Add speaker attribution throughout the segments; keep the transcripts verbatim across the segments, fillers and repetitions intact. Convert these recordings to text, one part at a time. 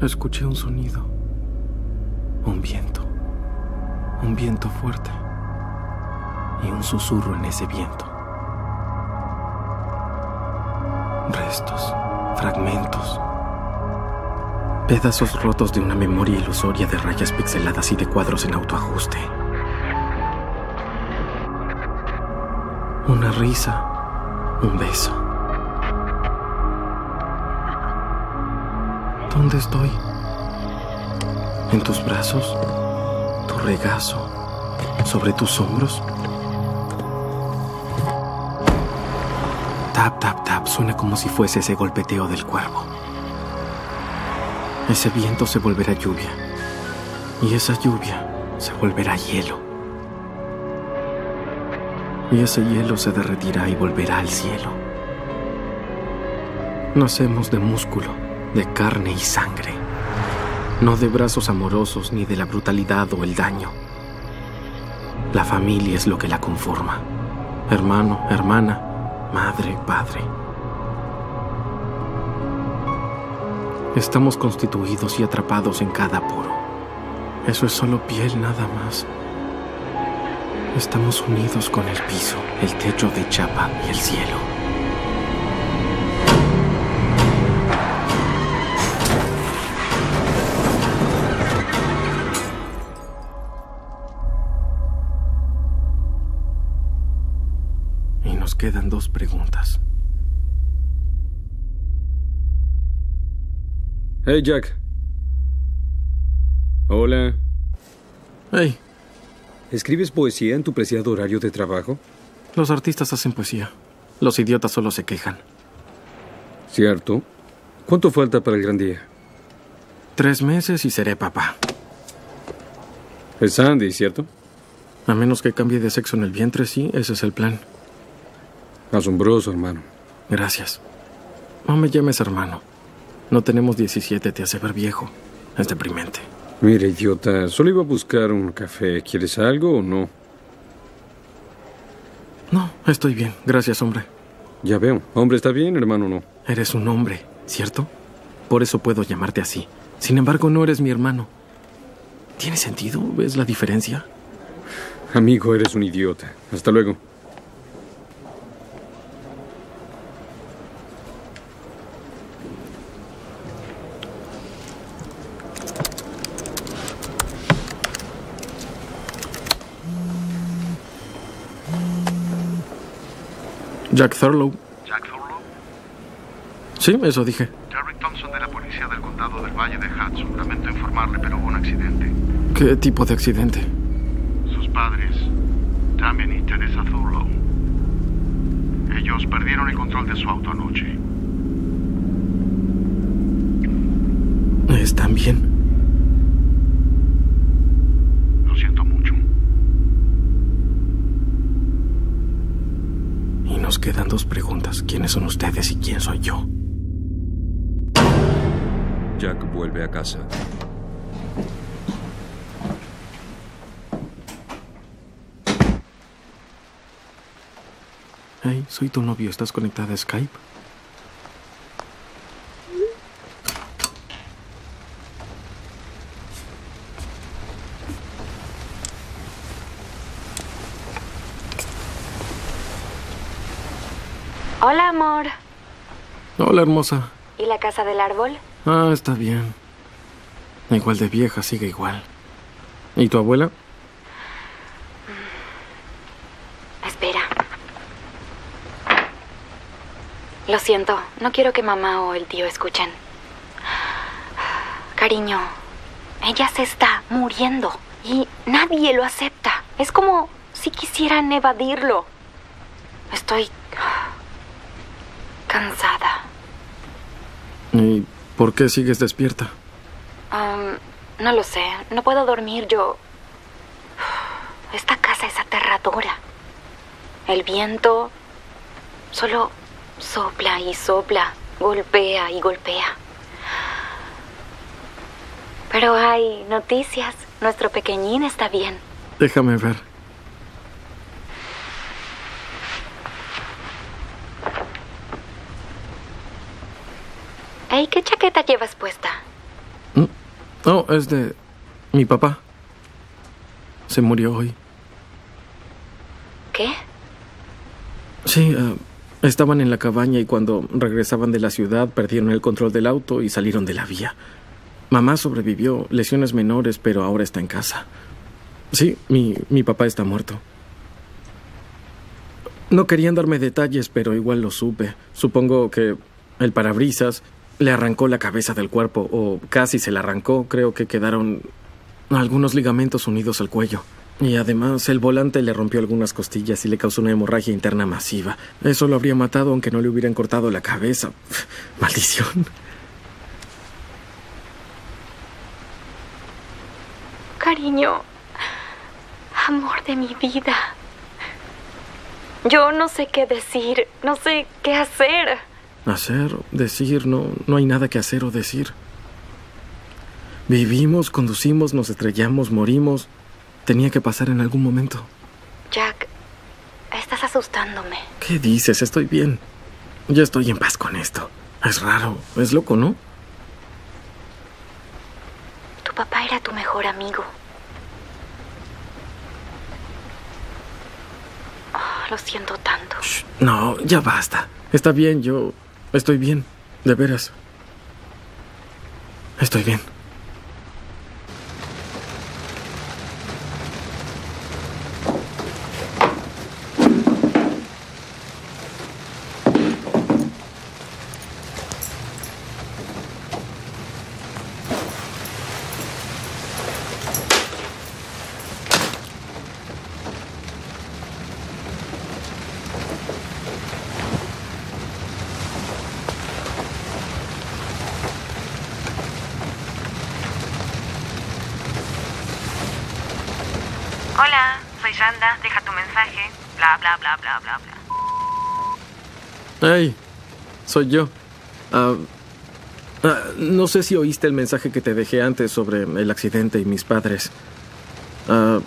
Speaker 1: Escuché un sonido. Un viento. Un viento fuerte. Y un susurro en ese viento. Restos, fragmentos, pedazos rotos de una memoria ilusoria de rayas pixeladas y de cuadros en autoajuste. Una risa, un beso. ¿Dónde estoy? ¿En tus brazos? ¿Tu regazo? ¿Sobre tus hombros? Tap, tap, tap, suena como si fuese ese golpeteo del cuervo. Ese viento se volverá lluvia. Y esa lluvia se volverá hielo. Y ese hielo se derretirá y volverá al cielo. Nacemos de músculo, de carne y sangre. No de brazos amorosos ni de la brutalidad o el daño. La familia es lo que la conforma. Hermano, hermana, madre, padre. Estamos constituidos y atrapados en cada poro. Eso es solo piel nada más. Estamos unidos con el piso, el techo de chapa y el cielo. Y nos quedan dos preguntas.
Speaker 2: Hey, Jack. Hola.
Speaker 1: Hey.
Speaker 2: ¿Escribes poesía en tu preciado horario de trabajo?
Speaker 1: Los artistas hacen poesía. Los idiotas solo se quejan.
Speaker 2: Cierto. ¿Cuánto falta para el gran día?
Speaker 1: Tres meses y seré papá.
Speaker 2: Es Sandy, ¿cierto?
Speaker 1: A menos que cambie de sexo en el vientre, sí, ese es el plan.
Speaker 2: Asombroso, hermano.
Speaker 1: Gracias. No me llames hermano. No tenemos diecisiete, te hace ver viejo. Es deprimente.
Speaker 2: Mira, idiota, solo iba a buscar un café. ¿Quieres algo o no?
Speaker 1: No, estoy bien. Gracias, hombre.
Speaker 2: Ya veo. Hombre, está bien, hermano, no.
Speaker 1: Eres un hombre, ¿cierto? Por eso puedo llamarte así. Sin embargo, no eres mi hermano. ¿Tiene sentido? ¿Ves la diferencia?
Speaker 2: Amigo, eres un idiota. Hasta luego.
Speaker 1: Jack Thurlow.
Speaker 3: ¿Jack Thurlow?
Speaker 1: Sí, eso dije.
Speaker 3: Derrick Thompson de la policía del condado del Valle de Hudson. Lamento informarle, pero hubo un accidente.
Speaker 1: ¿Qué tipo de accidente?
Speaker 3: Sus padres, Damien y Teresa Thurlow. Ellos perdieron el control de su auto anoche.
Speaker 1: ¿Están bien?
Speaker 3: Lo siento mucho.
Speaker 1: Y nos quedan dos preguntas. ¿Quiénes son ustedes y quién soy yo?
Speaker 4: Jack vuelve a casa.
Speaker 1: Hey, soy tu novio. ¿Estás conectada a Skype?
Speaker 5: Hola, amor.
Speaker 1: Hola, hermosa.
Speaker 5: ¿Y la casa del árbol?
Speaker 1: Ah, está bien. Igual de vieja, sigue igual. ¿Y tu abuela?
Speaker 5: Espera. Lo siento, no quiero que mamá o el tío escuchen. Cariño, ella se está muriendo y nadie lo acepta. Es como si quisieran evadirlo. Estoy cansada.
Speaker 1: ¿Y por qué sigues despierta?
Speaker 5: Um, no lo sé, no puedo dormir yo. Esta casa es aterradora. El viento solo sopla y sopla, golpea y golpea. Pero hay noticias. Nuestro pequeñín está bien.
Speaker 1: Déjame ver.
Speaker 5: Hey, ¿qué chaqueta llevas puesta?
Speaker 1: Oh, es de mi papá. Se murió hoy.
Speaker 5: ¿Qué?
Speaker 1: Sí, uh, estaban en la cabaña y cuando regresaban de la ciudad perdieron el control del auto y salieron de la vía. Mamá sobrevivió, lesiones menores, pero ahora está en casa. Sí, mi, mi papá está muerto. No querían darme detalles, pero igual lo supe. Supongo que el parabrisas le arrancó la cabeza del cuerpo, o casi se la arrancó. Creo que quedaron algunos ligamentos unidos al cuello. Y además el volante le rompió algunas costillas y le causó una hemorragia interna masiva. Eso lo habría matado aunque no le hubieran cortado la cabeza. Maldición.
Speaker 5: Cariño, amor de mi vida. Yo no sé qué decir, no sé qué hacer.
Speaker 1: Hacer, decir, no, no hay nada que hacer o decir. Vivimos, conducimos, nos estrellamos, morimos. Tenía que pasar en algún momento.
Speaker 5: Jack, estás asustándome.
Speaker 1: ¿Qué dices? Estoy bien. Ya estoy en paz con esto. Es raro, es loco, ¿no?
Speaker 5: Tu papá era tu mejor amigo. Oh, lo siento tanto.
Speaker 1: Shh, no, ya basta. Está bien, yo estoy bien. De veras. Estoy bien.
Speaker 6: Hola, soy Randa, deja tu mensaje, bla, bla, bla, bla, bla, bla.
Speaker 1: Hey, soy yo. Uh, uh, no sé si oíste el mensaje que te dejé antes sobre el accidente y mis padres. Uh,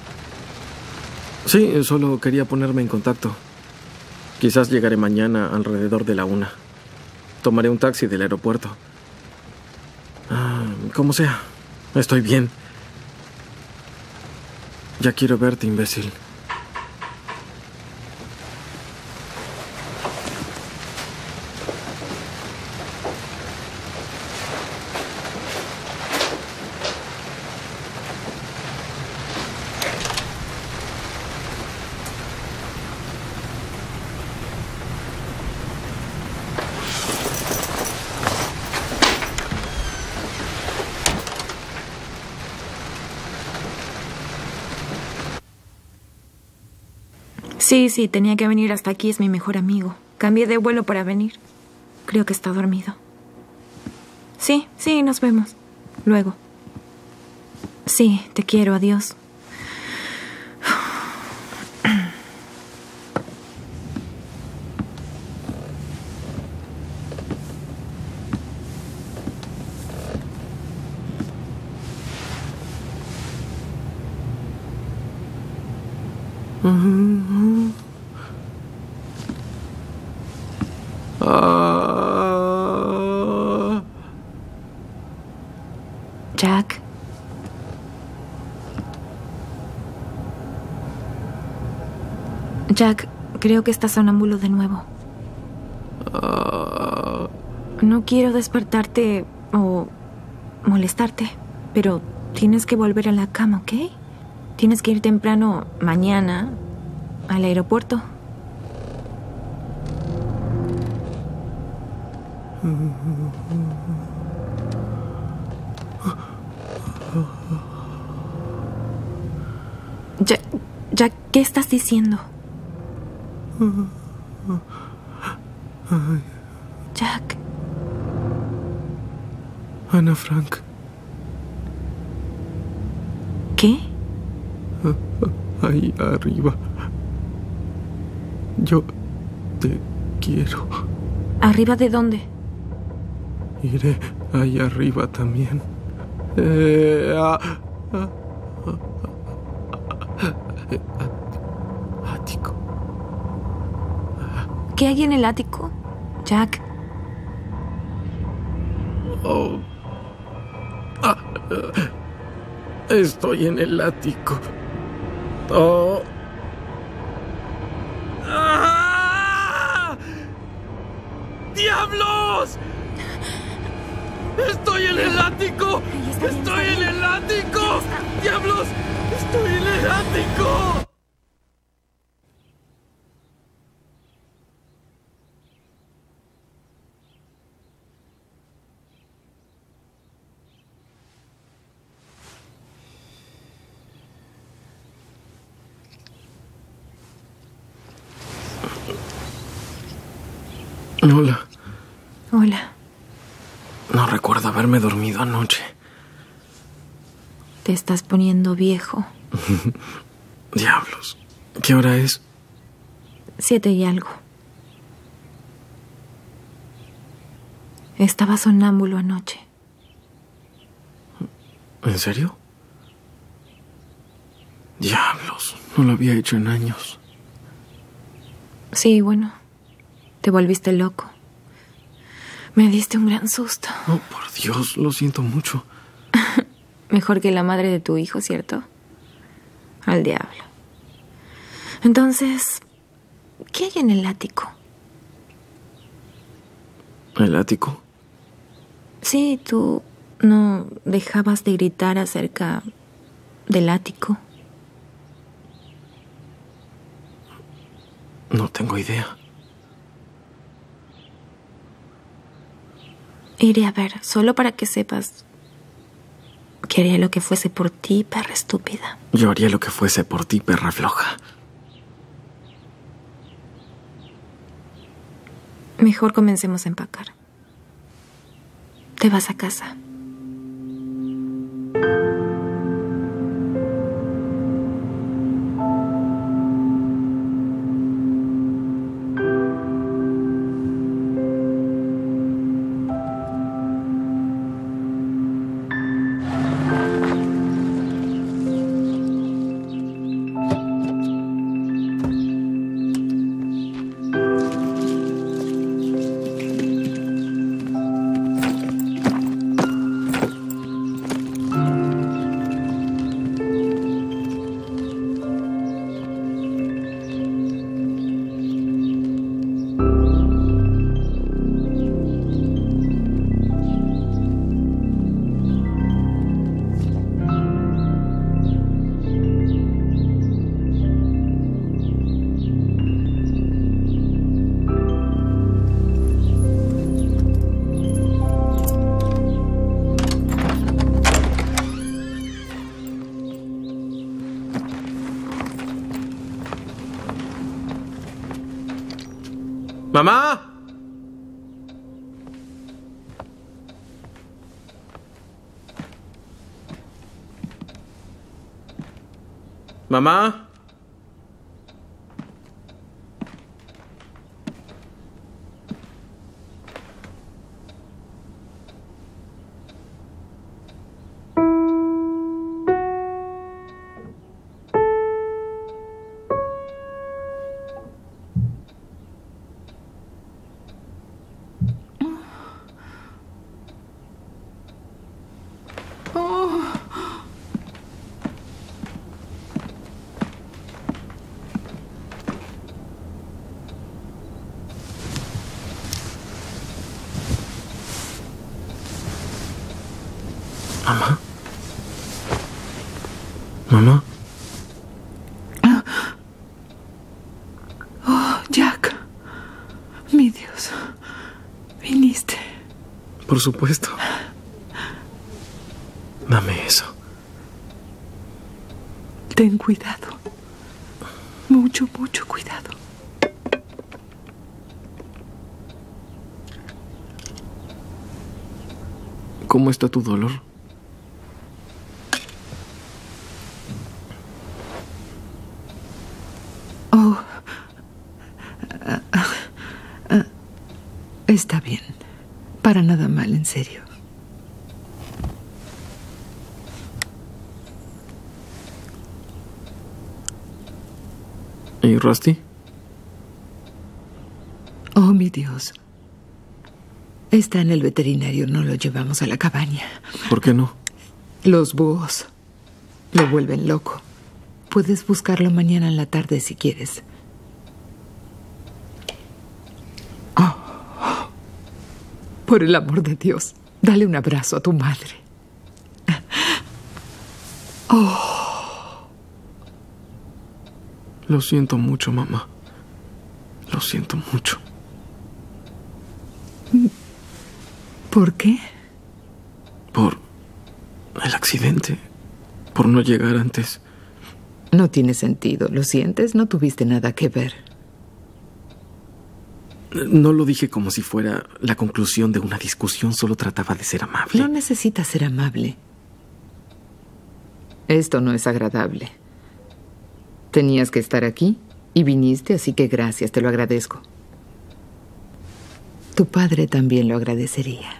Speaker 1: sí, solo quería ponerme en contacto. Quizás llegaré mañana alrededor de la una. Tomaré un taxi del aeropuerto. Uh, como sea, estoy bien. Ya quiero verte, imbécil.
Speaker 7: Sí, sí, tenía que venir hasta aquí, es mi mejor amigo. Cambié de vuelo para venir. Creo que está dormido. Sí, sí, nos vemos. Luego. Sí, te quiero, adiós.
Speaker 1: Ah.
Speaker 7: Jack. Jack, creo que estás sonámbulo de nuevo.
Speaker 1: Ah.
Speaker 7: No quiero despertarte o molestarte, pero tienes que volver a la cama, ¿ok? Tienes que ir temprano mañana al aeropuerto. Jack, Jack, ¿qué estás diciendo? Jack.
Speaker 1: Ana Frank.
Speaker 7: ¿Qué?
Speaker 1: Ahí arriba. Yo te quiero.
Speaker 7: ¿Arriba de dónde?
Speaker 1: Iré ahí arriba también. Eh, ah, ah, ah, ático.
Speaker 7: ¿Qué hay en el ático? Jack.
Speaker 1: Oh. Ah. Estoy en el ático. Oh. ¡Ah! ¡Diablos! ¡Estoy en el ático! ¡Estoy en el ático! ¡Diablos! ¡Estoy en el ático! Hola.
Speaker 7: Hola.
Speaker 1: No recuerdo haberme dormido anoche.
Speaker 7: Te estás poniendo viejo.
Speaker 1: Diablos. ¿Qué hora es?
Speaker 7: Siete y algo. Estaba sonámbulo anoche.
Speaker 1: ¿En serio? Diablos. No lo había hecho en años.
Speaker 7: Sí, bueno. Te volviste loco. Me diste un gran susto.
Speaker 1: Oh, por Dios, lo siento mucho.
Speaker 7: Mejor que la madre de tu hijo, ¿cierto? Al diablo. Entonces, ¿qué hay en el ático?
Speaker 1: ¿El ático?
Speaker 7: Sí, tú no dejabas de gritar acerca del ático.
Speaker 1: No tengo idea.
Speaker 7: Iré a ver, solo para que sepas que haría lo que fuese por ti, perra estúpida.
Speaker 1: Yo haría lo que fuese por ti, perra floja.
Speaker 7: Mejor comencemos a empacar. Te vas a casa.
Speaker 1: ¡Mamá! ¿Mamá? ¿Mamá? ¿Mamá?
Speaker 8: Oh, Jack. Mi Dios. Viniste.
Speaker 1: Por supuesto. Dame eso.
Speaker 8: Ten cuidado. Mucho, mucho cuidado.
Speaker 1: ¿Cómo está tu dolor?
Speaker 8: Oh. Uh, uh, uh, está bien. Para nada mal, en serio.
Speaker 1: ¿Y Rusty?
Speaker 8: Oh, mi Dios. Está en el veterinario, no lo llevamos a la cabaña.
Speaker 1: ¿Por qué no?
Speaker 8: Los búhos lo vuelven loco. Puedes buscarlo mañana en la tarde si quieres. Oh, oh. Por el amor de Dios, dale un abrazo a tu madre. Oh.
Speaker 1: Lo siento mucho, mamá. Lo siento mucho.
Speaker 8: ¿Por qué?
Speaker 1: Por el accidente. Por no llegar antes.
Speaker 8: No tiene sentido. ¿Lo sientes? No tuviste nada que ver.
Speaker 1: No lo dije como si fuera la conclusión de una discusión. Solo trataba de ser amable.
Speaker 8: No necesitas ser amable. Esto no es agradable. Tenías que estar aquí y viniste, así que gracias, te lo agradezco. Tu padre también lo agradecería.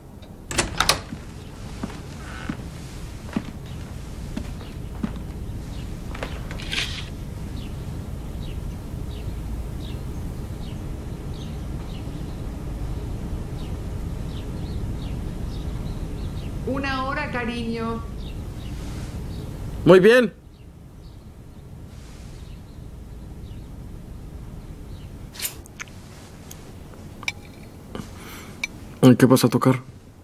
Speaker 8: Una hora, cariño.
Speaker 1: Muy bien. ¿Qué vas a tocar?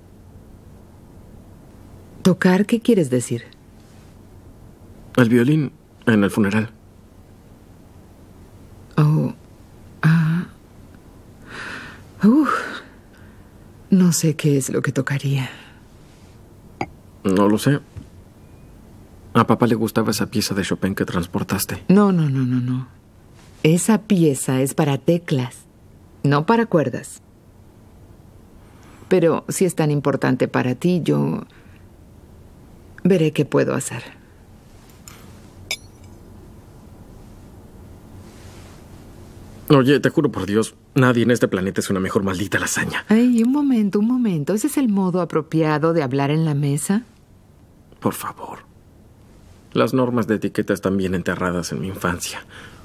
Speaker 8: ¿Tocar? ¿Qué quieres decir?
Speaker 1: El violín en el funeral.
Speaker 8: Oh. Ah. Uh. No sé qué es lo que tocaría.
Speaker 1: No lo sé. A papá le gustaba esa pieza de Chopin que transportaste.
Speaker 8: No, no, no, no, no. Esa pieza es para teclas, no para cuerdas. Pero si es tan importante para ti, yo veré qué puedo hacer.
Speaker 1: Oye, te juro por Dios, nadie en este planeta es una mejor maldita lasaña.
Speaker 8: Ay, un momento, un momento. ¿Ese es el modo apropiado de hablar en la mesa?
Speaker 1: Por favor. Las normas de etiqueta están bien enterradas en mi infancia.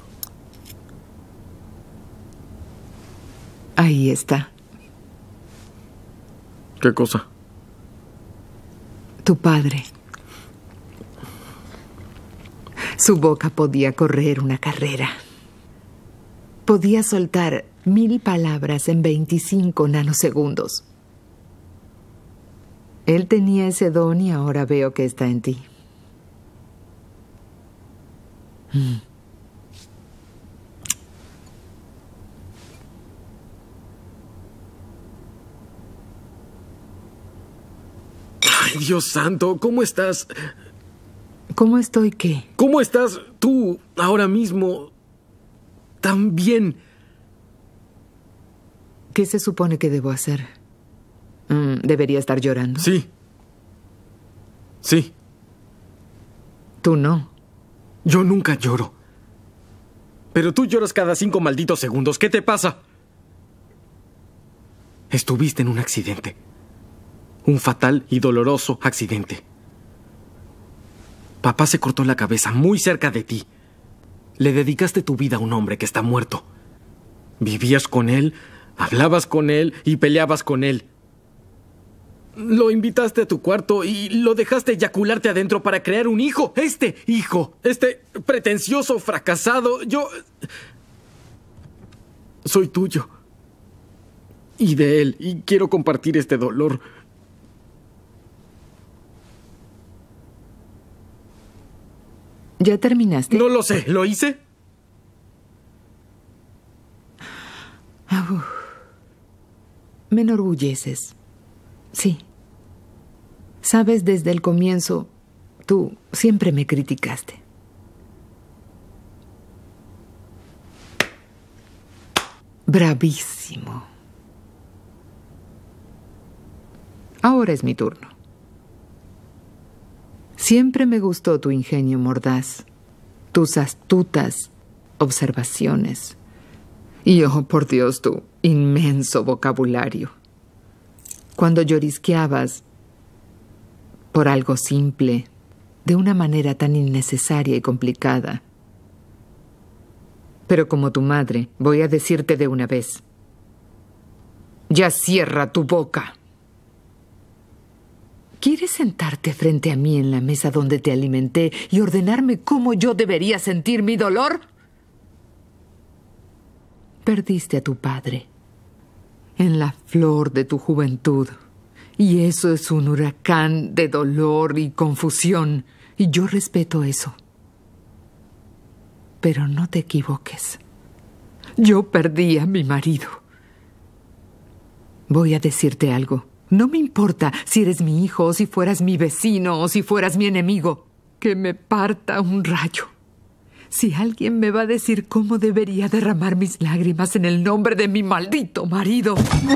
Speaker 8: Ahí está.
Speaker 1: ¿Qué cosa?
Speaker 8: Tu padre. Su boca podía correr una carrera. Podía soltar mil palabras en veinticinco nanosegundos. Él tenía ese don y ahora veo que está en ti. Mm.
Speaker 1: Ay, Dios santo, ¿cómo estás?
Speaker 8: ¿Cómo estoy qué?
Speaker 1: ¿Cómo estás tú ahora mismo? Tan bien.
Speaker 8: ¿Qué se supone que debo hacer? Mm, ¿Debería estar llorando?
Speaker 1: Sí. Sí.
Speaker 8: Tú no.
Speaker 1: Yo nunca lloro. Pero tú lloras cada cinco malditos segundos. ¿Qué te pasa? Estuviste en un accidente. Un fatal y doloroso accidente. Papá se cortó la cabeza muy cerca de ti. Le dedicaste tu vida a un hombre que está muerto. Vivías con él, hablabas con él y peleabas con él. Lo invitaste a tu cuarto y lo dejaste eyacularte adentro para crear un hijo. Este hijo, este pretencioso fracasado, yo... soy tuyo. Y de él, y quiero compartir este dolor.
Speaker 8: ¿Ya terminaste?
Speaker 1: No lo sé, ¿lo hice?
Speaker 8: Uf. Me enorgulleces. Sí. Sabes, desde el comienzo, tú siempre me criticaste. Bravísimo. Ahora es mi turno. Siempre me gustó tu ingenio mordaz, tus astutas observaciones y, oh, por Dios, tu inmenso vocabulario. Cuando llorisqueabas por algo simple, de una manera tan innecesaria y complicada. Pero como tu madre, voy a decirte de una vez. Ya cierra tu boca. ¿Quieres sentarte frente a mí en la mesa donde te alimenté y ordenarme cómo yo debería sentir mi dolor? Perdiste a tu padre en la flor de tu juventud. Y eso es un huracán de dolor y confusión. Y yo respeto eso. Pero no te equivoques. Yo perdí a mi marido. Voy a decirte algo. No me importa si eres mi hijo, o si fueras mi vecino, o si fueras mi enemigo. Que me parta un rayo. Si alguien me va a decir cómo debería derramar mis lágrimas en el nombre de mi maldito marido...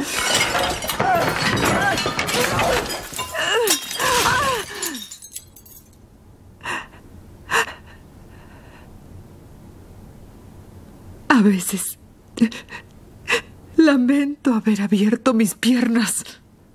Speaker 8: A veces lamento haber abierto mis piernas.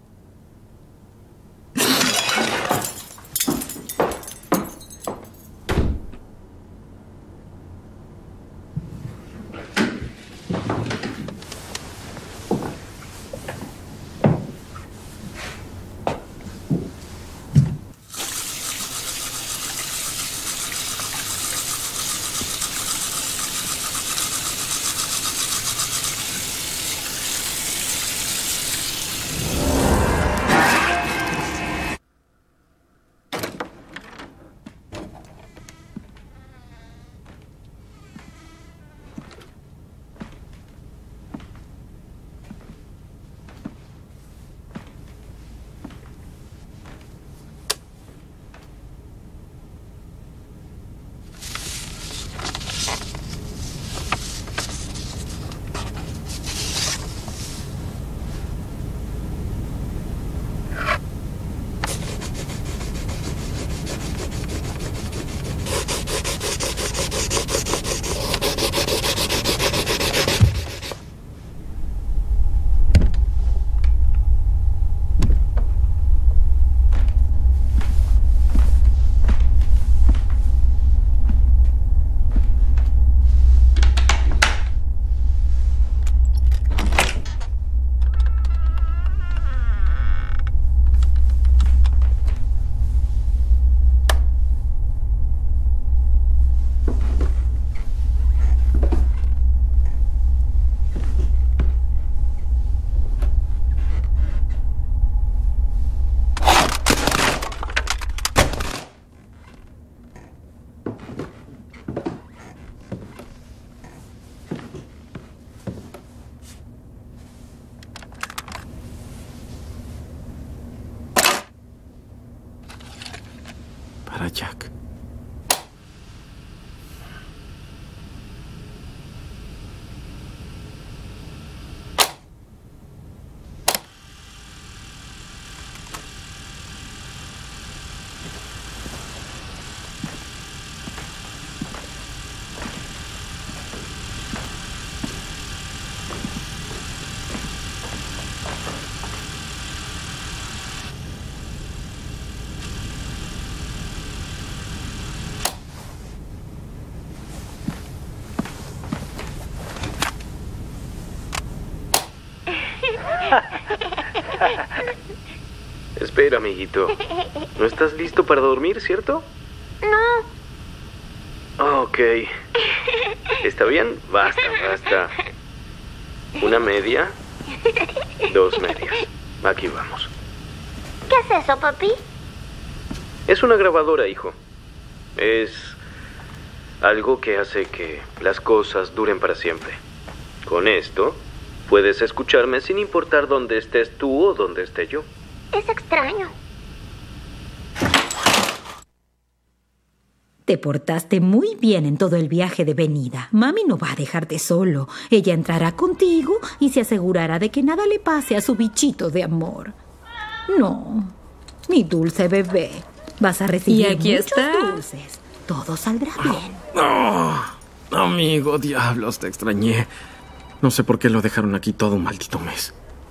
Speaker 1: Para Jack. Espera, amiguito. ¿No estás listo para dormir, cierto?
Speaker 9: No.
Speaker 1: Ok. ¿Está bien? Basta, basta. Una media. Dos medias. Aquí vamos.
Speaker 9: ¿Qué es eso, papi?
Speaker 1: Es una grabadora, hijo. Es algo que hace que las cosas duren para siempre. Con esto, puedes escucharme sin importar dónde estés tú o dónde esté yo.
Speaker 9: Es extraño.
Speaker 10: Te portaste muy bien en todo el viaje de venida. Mami no va a dejarte solo. Ella entrará contigo y se asegurará de que nada le pase a su bichito de amor. No, mi dulce bebé. Vas a recibir
Speaker 7: y aquí
Speaker 10: muchos
Speaker 7: está.
Speaker 10: dulces. Todo saldrá bien.
Speaker 1: Oh, amigo, diablos, te extrañé. No sé por qué lo dejaron aquí todo un maldito mes.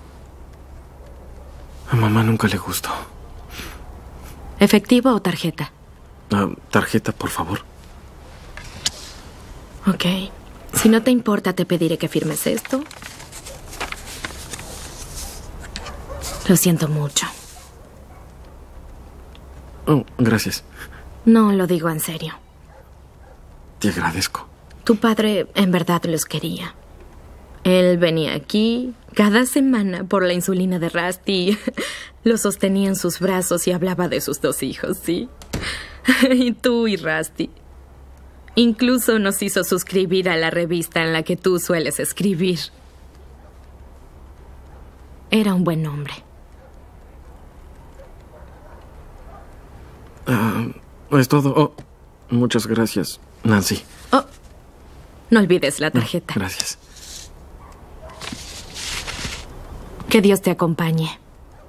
Speaker 1: A mamá nunca le gustó.
Speaker 7: ¿Efectivo o tarjeta?
Speaker 1: Ah, tarjeta, por favor.
Speaker 7: Ok. Si no te importa, te pediré que firmes esto. Lo siento mucho.
Speaker 1: Oh, gracias.
Speaker 5: No lo digo en serio.
Speaker 1: Te agradezco.
Speaker 5: Tu padre en verdad los quería. Él venía aquí cada semana por la insulina de Rusty. Lo sostenía en sus brazos y hablaba de sus dos hijos, ¿sí? Y tú y Rusty. Incluso nos hizo suscribir a la revista en la que tú sueles escribir. Era un buen hombre.
Speaker 1: Uh, es todo. Oh, muchas gracias, Nancy.
Speaker 5: Oh, no olvides la tarjeta.
Speaker 1: No, gracias.
Speaker 5: Que Dios te acompañe.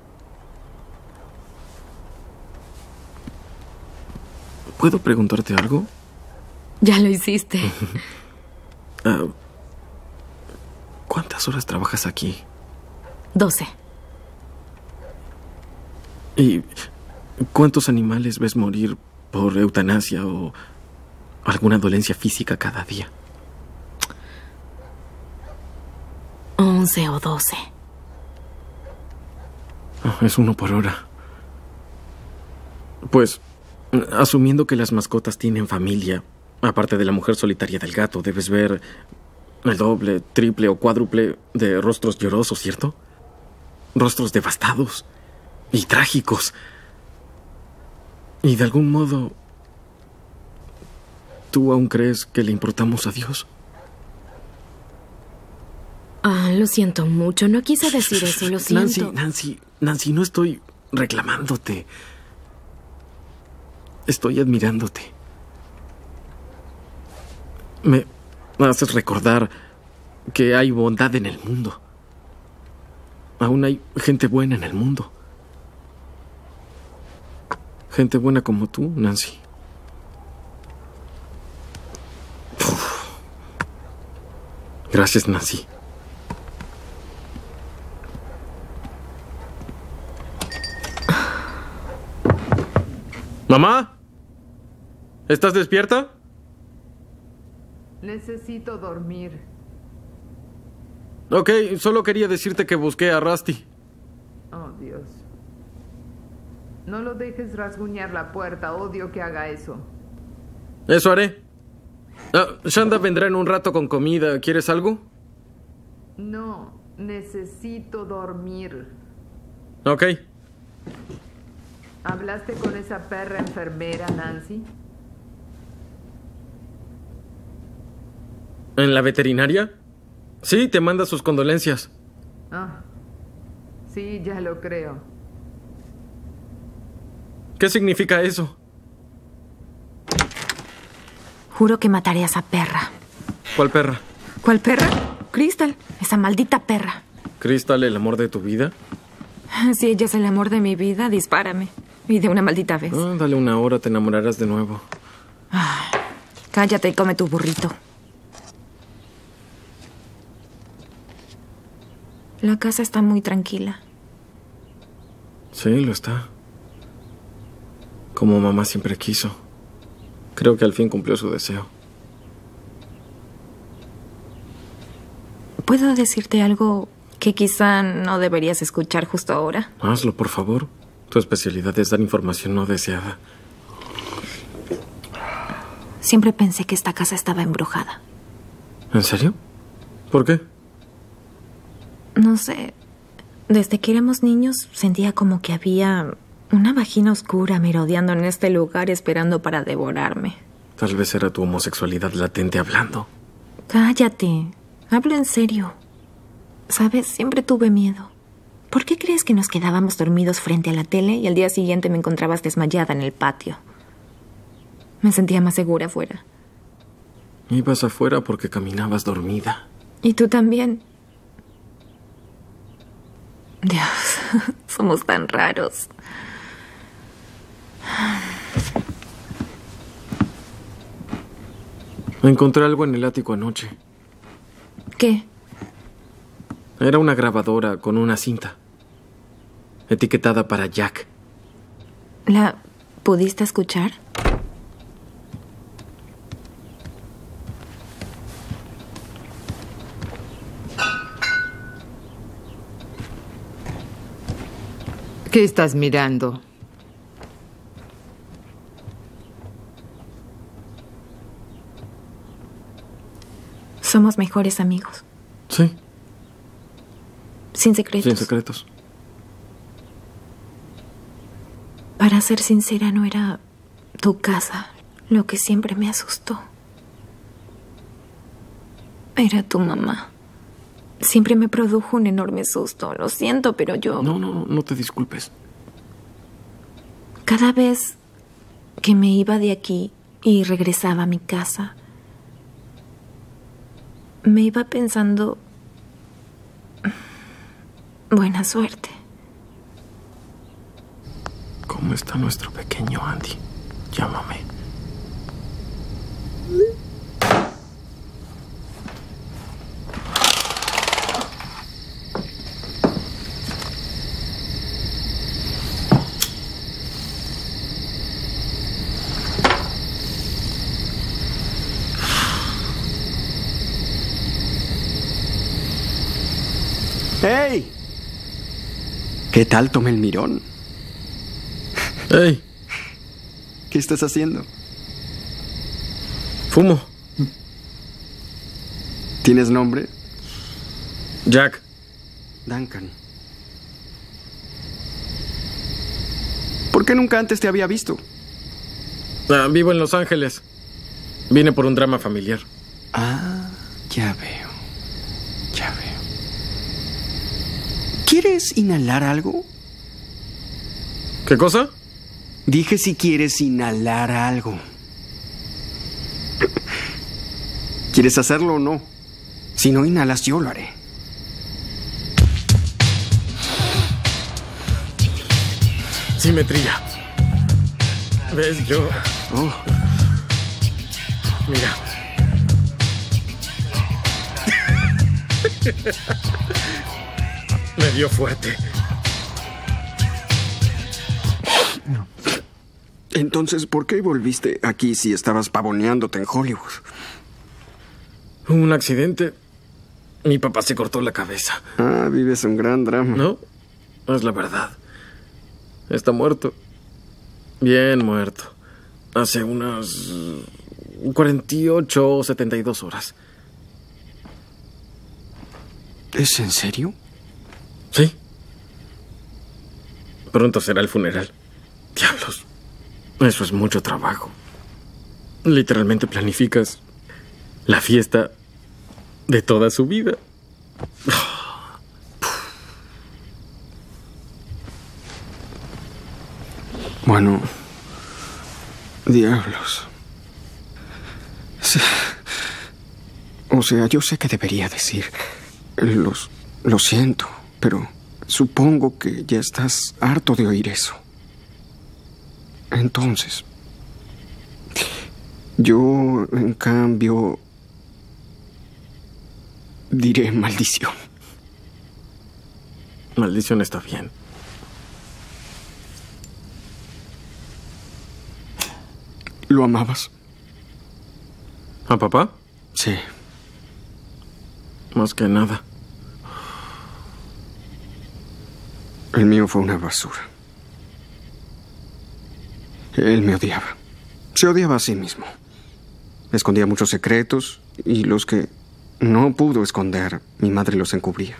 Speaker 1: ¿Puedo preguntarte algo?
Speaker 5: Ya lo hiciste.
Speaker 1: uh, ¿Cuántas horas trabajas aquí?
Speaker 5: Doce.
Speaker 1: ¿Y cuántos animales ves morir por eutanasia o alguna dolencia física cada día?
Speaker 5: Once o doce.
Speaker 1: Oh, es uno por hora. Pues, asumiendo que las mascotas tienen familia, aparte de la mujer solitaria del gato, debes ver el doble, triple o cuádruple de rostros llorosos, ¿cierto? Rostros devastados y trágicos. Y de algún modo, ¿tú aún crees que le importamos a Dios?
Speaker 5: Ah, lo siento mucho. No quise decir eso, lo siento.
Speaker 1: Nancy, Nancy, Nancy, no estoy reclamándote. Estoy admirándote. Me haces recordar que hay bondad en el mundo. Aún hay gente buena en el mundo. Gente buena como tú, Nancy. Uf. Gracias, Nancy. ¿Mamá? ¿Estás despierta?
Speaker 8: Necesito dormir.
Speaker 1: Ok, solo quería decirte que busqué a Rusty.
Speaker 8: Oh, Dios. No lo dejes rasguñar la puerta. Odio que haga eso.
Speaker 1: Eso haré. Ah, Shanda vendrá en un rato con comida. ¿Quieres algo?
Speaker 8: No, necesito dormir.
Speaker 1: Ok.
Speaker 8: ¿Hablaste con esa perra enfermera, Nancy?
Speaker 1: ¿En la veterinaria? Sí, te manda sus condolencias.
Speaker 8: Ah, sí, ya lo creo.
Speaker 1: ¿Qué significa eso?
Speaker 7: Juro que mataré a esa perra.
Speaker 1: ¿Cuál perra?
Speaker 7: ¿Cuál perra? Crystal, esa maldita perra.
Speaker 1: ¿Crystal, el amor de tu vida?
Speaker 7: Si ella es el amor de mi vida, dispárame. Y de una maldita vez.
Speaker 1: Ah, dale una hora, te enamorarás de nuevo.
Speaker 7: Ah, cállate y come tu burrito. La casa está muy tranquila.
Speaker 1: Sí, lo está. Como mamá siempre quiso. Creo que al fin cumplió su deseo.
Speaker 7: ¿Puedo decirte algo que quizá no deberías escuchar justo ahora?
Speaker 1: Hazlo, por favor. Tu especialidad es dar información no deseada.
Speaker 7: Siempre pensé que esta casa estaba embrujada.
Speaker 1: ¿En serio? ¿Por qué?
Speaker 7: No sé. Desde que éramos niños sentía como que había una vagina oscura merodeando en este lugar esperando para devorarme.
Speaker 1: Tal vez era tu homosexualidad latente hablando.
Speaker 7: Cállate. Hablo en serio. ¿Sabes? Siempre tuve miedo. ¿Por qué crees que nos quedábamos dormidos frente a la tele y al día siguiente me encontrabas desmayada en el patio? Me sentía más segura afuera.
Speaker 1: Ibas afuera porque caminabas dormida.
Speaker 7: Y tú también. Dios, somos tan raros.
Speaker 1: Encontré algo en el ático anoche.
Speaker 7: ¿Qué?
Speaker 1: Era una grabadora con una cinta. Etiquetada para Jack.
Speaker 7: ¿La pudiste escuchar?
Speaker 8: ¿Qué estás mirando?
Speaker 7: Somos mejores amigos.
Speaker 1: Sí.
Speaker 7: Sin secretos.
Speaker 1: Sin secretos.
Speaker 7: Para ser sincera, no era tu casa lo que siempre me asustó. Era tu mamá. Siempre me produjo un enorme susto. Lo siento, pero yo...
Speaker 1: No, no, no te disculpes.
Speaker 7: Cada vez que me iba de aquí y regresaba a mi casa, me iba pensando... Buena suerte.
Speaker 1: ¿Cómo está nuestro pequeño Andy? Llámame.
Speaker 11: ¡Hey! ¿Qué tal tomé el mirón?
Speaker 1: ¡Hey!
Speaker 11: ¿Qué estás haciendo?
Speaker 1: Fumo.
Speaker 11: ¿Tienes nombre?
Speaker 1: Jack.
Speaker 11: Duncan. ¿Por qué nunca antes te había visto?
Speaker 1: Ah, vivo en Los Ángeles. Vine por un drama familiar.
Speaker 11: Ah, ya veo. Ya veo. ¿Quieres inhalar algo?
Speaker 1: ¿Qué cosa?
Speaker 11: Dije si quieres inhalar algo. ¿Quieres hacerlo o no? Si no inhalas, yo lo haré.
Speaker 1: Simetría. ¿Ves? Yo...
Speaker 11: Oh.
Speaker 1: Mira. Me dio fuerte.
Speaker 11: Entonces, ¿por qué volviste aquí si estabas pavoneándote en Hollywood?
Speaker 1: Hubo un accidente. Mi papá se cortó la cabeza.
Speaker 11: Ah, vives un gran drama.
Speaker 1: No, es la verdad. Está muerto. Bien muerto. Hace unas cuarenta y ocho o setenta y dos horas.
Speaker 11: ¿Es en serio?
Speaker 1: Sí. Pronto será el funeral. Diablos. Eso es mucho trabajo. Literalmente planificas la fiesta de toda su vida.
Speaker 11: Bueno, diablos. Sí. O sea, yo sé que debería decir, los, lo siento, pero supongo que ya estás harto de oír eso. Entonces, yo, en cambio, diré maldición.
Speaker 1: Maldición está bien.
Speaker 11: ¿Lo amabas?
Speaker 1: ¿A papá?
Speaker 11: Sí.
Speaker 1: Más que nada.
Speaker 11: El mío fue una basura. Él me odiaba. Se odiaba a sí mismo. Escondía muchos secretos y los que no pudo esconder, mi madre los encubría.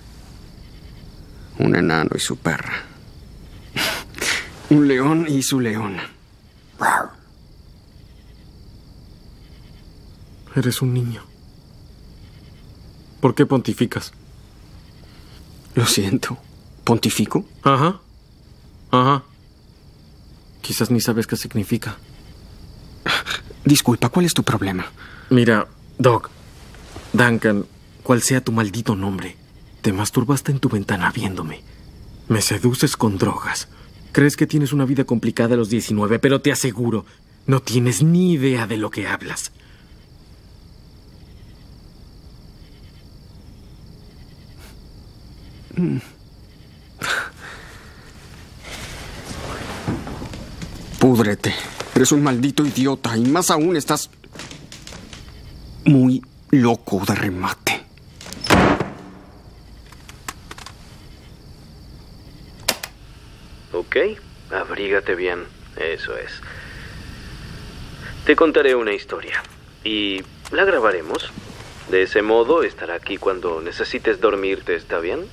Speaker 11: Un enano y su perra. Un león y su leona.
Speaker 1: Eres un niño. ¿Por qué pontificas?
Speaker 11: Lo siento. ¿Pontifico?
Speaker 1: Ajá. Ajá. Quizás ni sabes qué significa.
Speaker 11: Disculpa, ¿cuál es tu problema?
Speaker 1: Mira, Doc, Duncan, cual sea tu maldito nombre, te masturbaste en tu ventana viéndome. Me seduces con drogas. Crees que tienes una vida complicada a los diecinueve, pero te aseguro, no tienes ni idea de lo que hablas.
Speaker 11: Mm. Púdrete. Eres un maldito idiota y más aún estás muy loco de remate.
Speaker 12: Ok, abrígate bien. Eso es. Te contaré una historia y la grabaremos De ese modo, estará aquí cuando necesites dormirte, ¿está bien?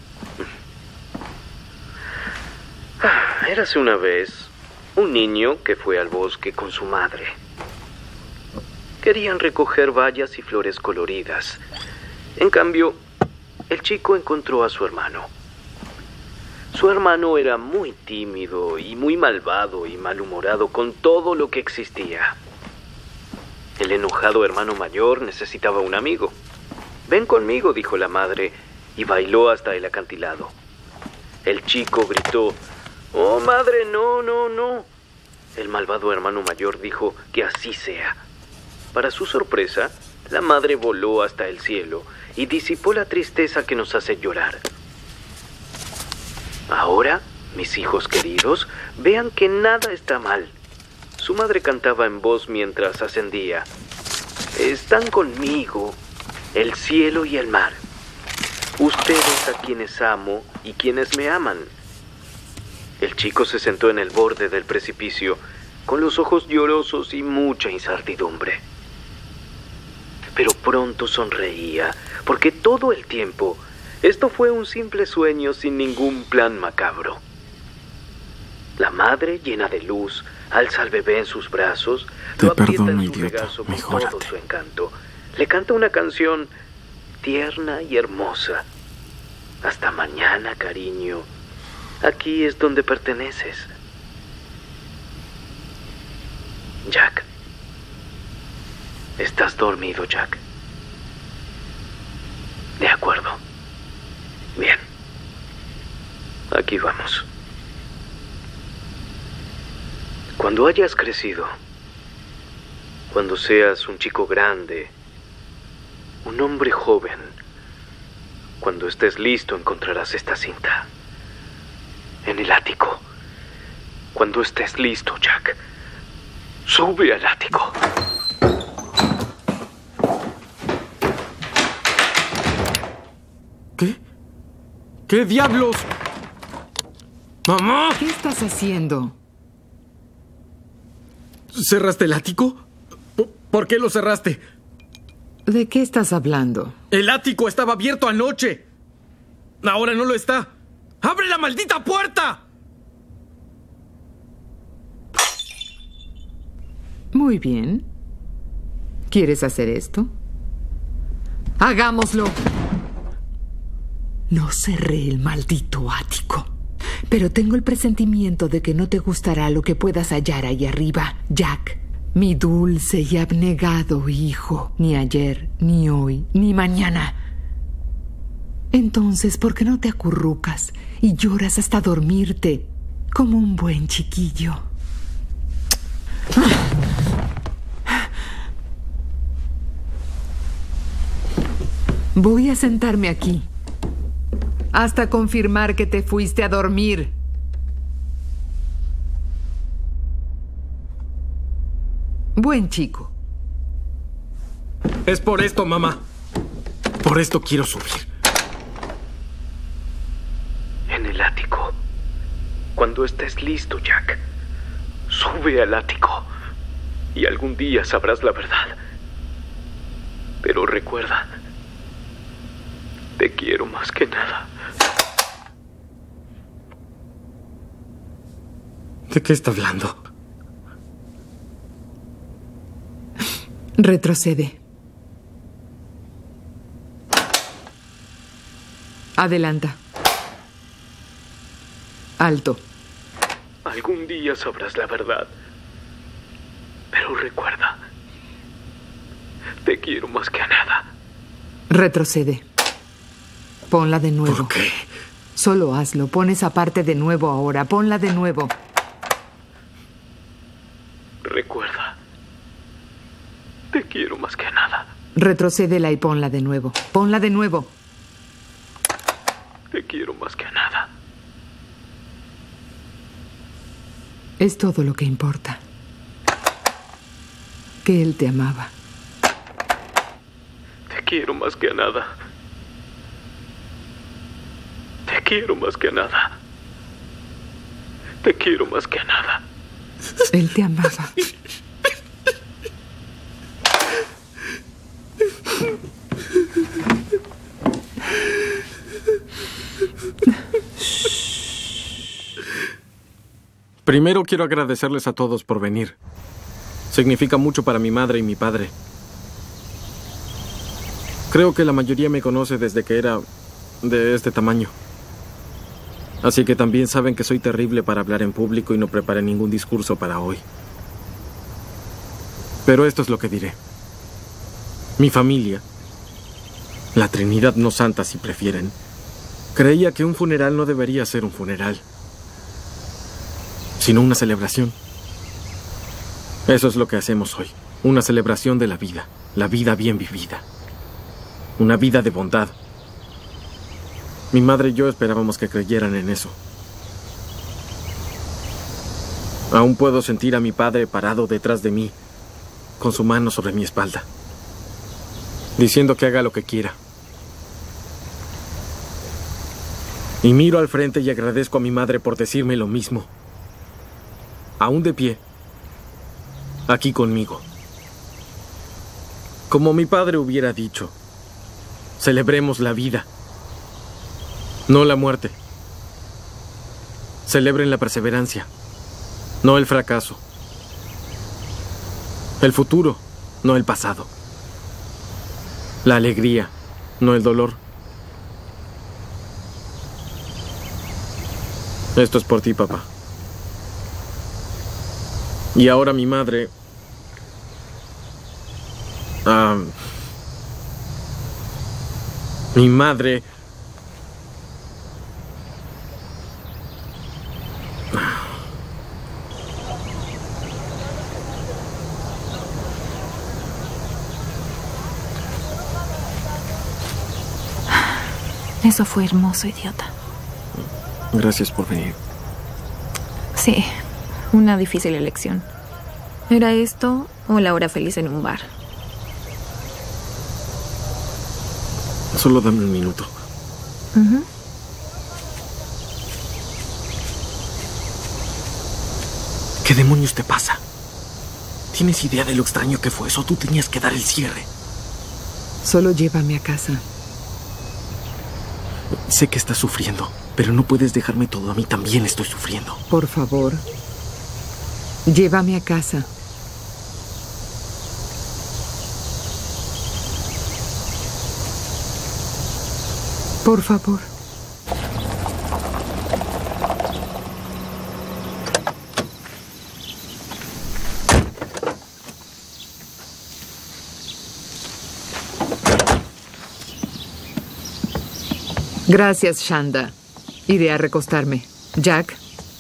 Speaker 12: Érase una vez un niño que fue al bosque con su madre. Querían recoger bayas y flores coloridas. En cambio, el chico encontró a su hermano. Su hermano era muy tímido y muy malvado y malhumorado con todo lo que existía. El enojado hermano mayor necesitaba un amigo. «Ven conmigo», dijo la madre, y bailó hasta el acantilado. El chico gritó: «¡Oh, madre, no, no, no!». El malvado hermano mayor dijo que así sea. Para su sorpresa, la madre voló hasta el cielo y disipó la tristeza que nos hace llorar. Ahora, mis hijos queridos, vean que nada está mal. Su madre cantaba en voz mientras ascendía: «Están conmigo el cielo y el mar, ustedes a quienes amo y quienes me aman». El chico se sentó en el borde del precipicio, con los ojos llorosos y mucha incertidumbre. Pero pronto sonreía, porque todo el tiempo esto fue un simple sueño sin ningún plan macabro. La madre, llena de luz, alza al bebé en sus brazos,
Speaker 1: Te
Speaker 12: lo aprieta
Speaker 1: perdono,
Speaker 12: en su
Speaker 1: idiota.
Speaker 12: regazo con
Speaker 1: Mejórate.
Speaker 12: todo su encanto. Le canta una canción tierna y hermosa. «Hasta mañana, cariño. Aquí es donde perteneces». Jack. ¿Estás dormido, Jack? De acuerdo. Bien. Aquí vamos. Cuando hayas crecido, cuando seas un chico grande, un hombre joven, cuando estés listo encontrarás esta cinta. En el ático. Cuando estés listo, Jack, sube al ático.
Speaker 1: ¿Qué? ¿Qué diablos? ¡Mamá!
Speaker 8: ¿Qué estás haciendo?
Speaker 1: ¿Cerraste el ático? ¿Por- ¿Por qué lo cerraste?
Speaker 8: ¿De qué estás hablando?
Speaker 1: El ático estaba abierto anoche. Ahora no lo está. ¡Abre la maldita puerta!
Speaker 8: Muy bien. ¿Quieres hacer esto? ¡Hagámoslo! No cerré el maldito ático, pero tengo el presentimiento de que no te gustará lo que puedas hallar ahí arriba, Jack. Mi dulce y abnegado hijo, ni ayer, ni hoy, ni mañana. Entonces, ¿por qué no te acurrucas y lloras hasta dormirte como un buen chiquillo? Voy a sentarme aquí hasta confirmar que te fuiste a dormir. Buen chico.
Speaker 1: Es por esto, mamá. Por esto quiero subir.
Speaker 12: En el ático. Cuando estés listo, Jack, sube al ático y algún día sabrás la verdad. Pero recuerda, te quiero más que nada.
Speaker 1: ¿De qué está hablando?
Speaker 8: Retrocede. Adelanta. Alto.
Speaker 12: Algún día sabrás la verdad. Pero recuerda, te quiero más que a nada.
Speaker 8: Retrocede. Ponla de nuevo.
Speaker 1: ¿Por qué?
Speaker 8: Solo hazlo. Pon esa parte de nuevo ahora. Ponla de nuevo.
Speaker 12: Recuerda, te quiero más que a nada.
Speaker 8: Retrocédela y ponla de nuevo. Ponla de nuevo.
Speaker 12: Te quiero más que a nada.
Speaker 8: Es todo lo que importa. Que él te amaba.
Speaker 12: Te quiero más que a nada. Te quiero más que a nada. Te quiero más que a nada.
Speaker 8: Él te amaba.
Speaker 1: Primero quiero agradecerles a todos por venir. Significa mucho para mi madre y mi padre. Creo que la mayoría me conoce desde que era de este tamaño. Así que también saben que soy terrible para hablar en público y no preparé ningún discurso para hoy. Pero esto es lo que diré. Mi familia, la Trinidad no Santa si prefieren, creía que un funeral no debería ser un funeral, sino una celebración. Eso es lo que hacemos hoy, una celebración de la vida, la vida bien vivida, una vida de bondad. Mi madre y yo esperábamos que creyeran en eso. Aún puedo sentir a mi padre parado detrás de mí, con su mano sobre mi espalda, diciendo que haga lo que quiera. Y miro al frente y agradezco a mi madre por decirme lo mismo. Aún de pie, aquí conmigo. Como mi padre hubiera dicho, celebremos la vida, no la muerte. Celebren la perseverancia, no el fracaso. El futuro, no el pasado. La alegría, no el dolor. Esto es por ti, papá. Y ahora mi madre... Ah, mi madre...
Speaker 7: Eso fue hermoso, idiota.
Speaker 1: Gracias por venir.
Speaker 7: Sí, una difícil elección. ¿Era esto o la hora feliz en un bar?
Speaker 1: Solo dame un minuto.
Speaker 7: Uh-huh.
Speaker 1: ¿Qué demonios te pasa? ¿Tienes idea de lo extraño que fue eso? Tú tenías que dar el cierre.
Speaker 8: Solo llévame a casa.
Speaker 1: Sé que estás sufriendo, pero no puedes dejarme todo. A mí también estoy sufriendo.
Speaker 8: Por favor, llévame a casa. Por favor. Gracias, Shanda. Iré a recostarme. Jack.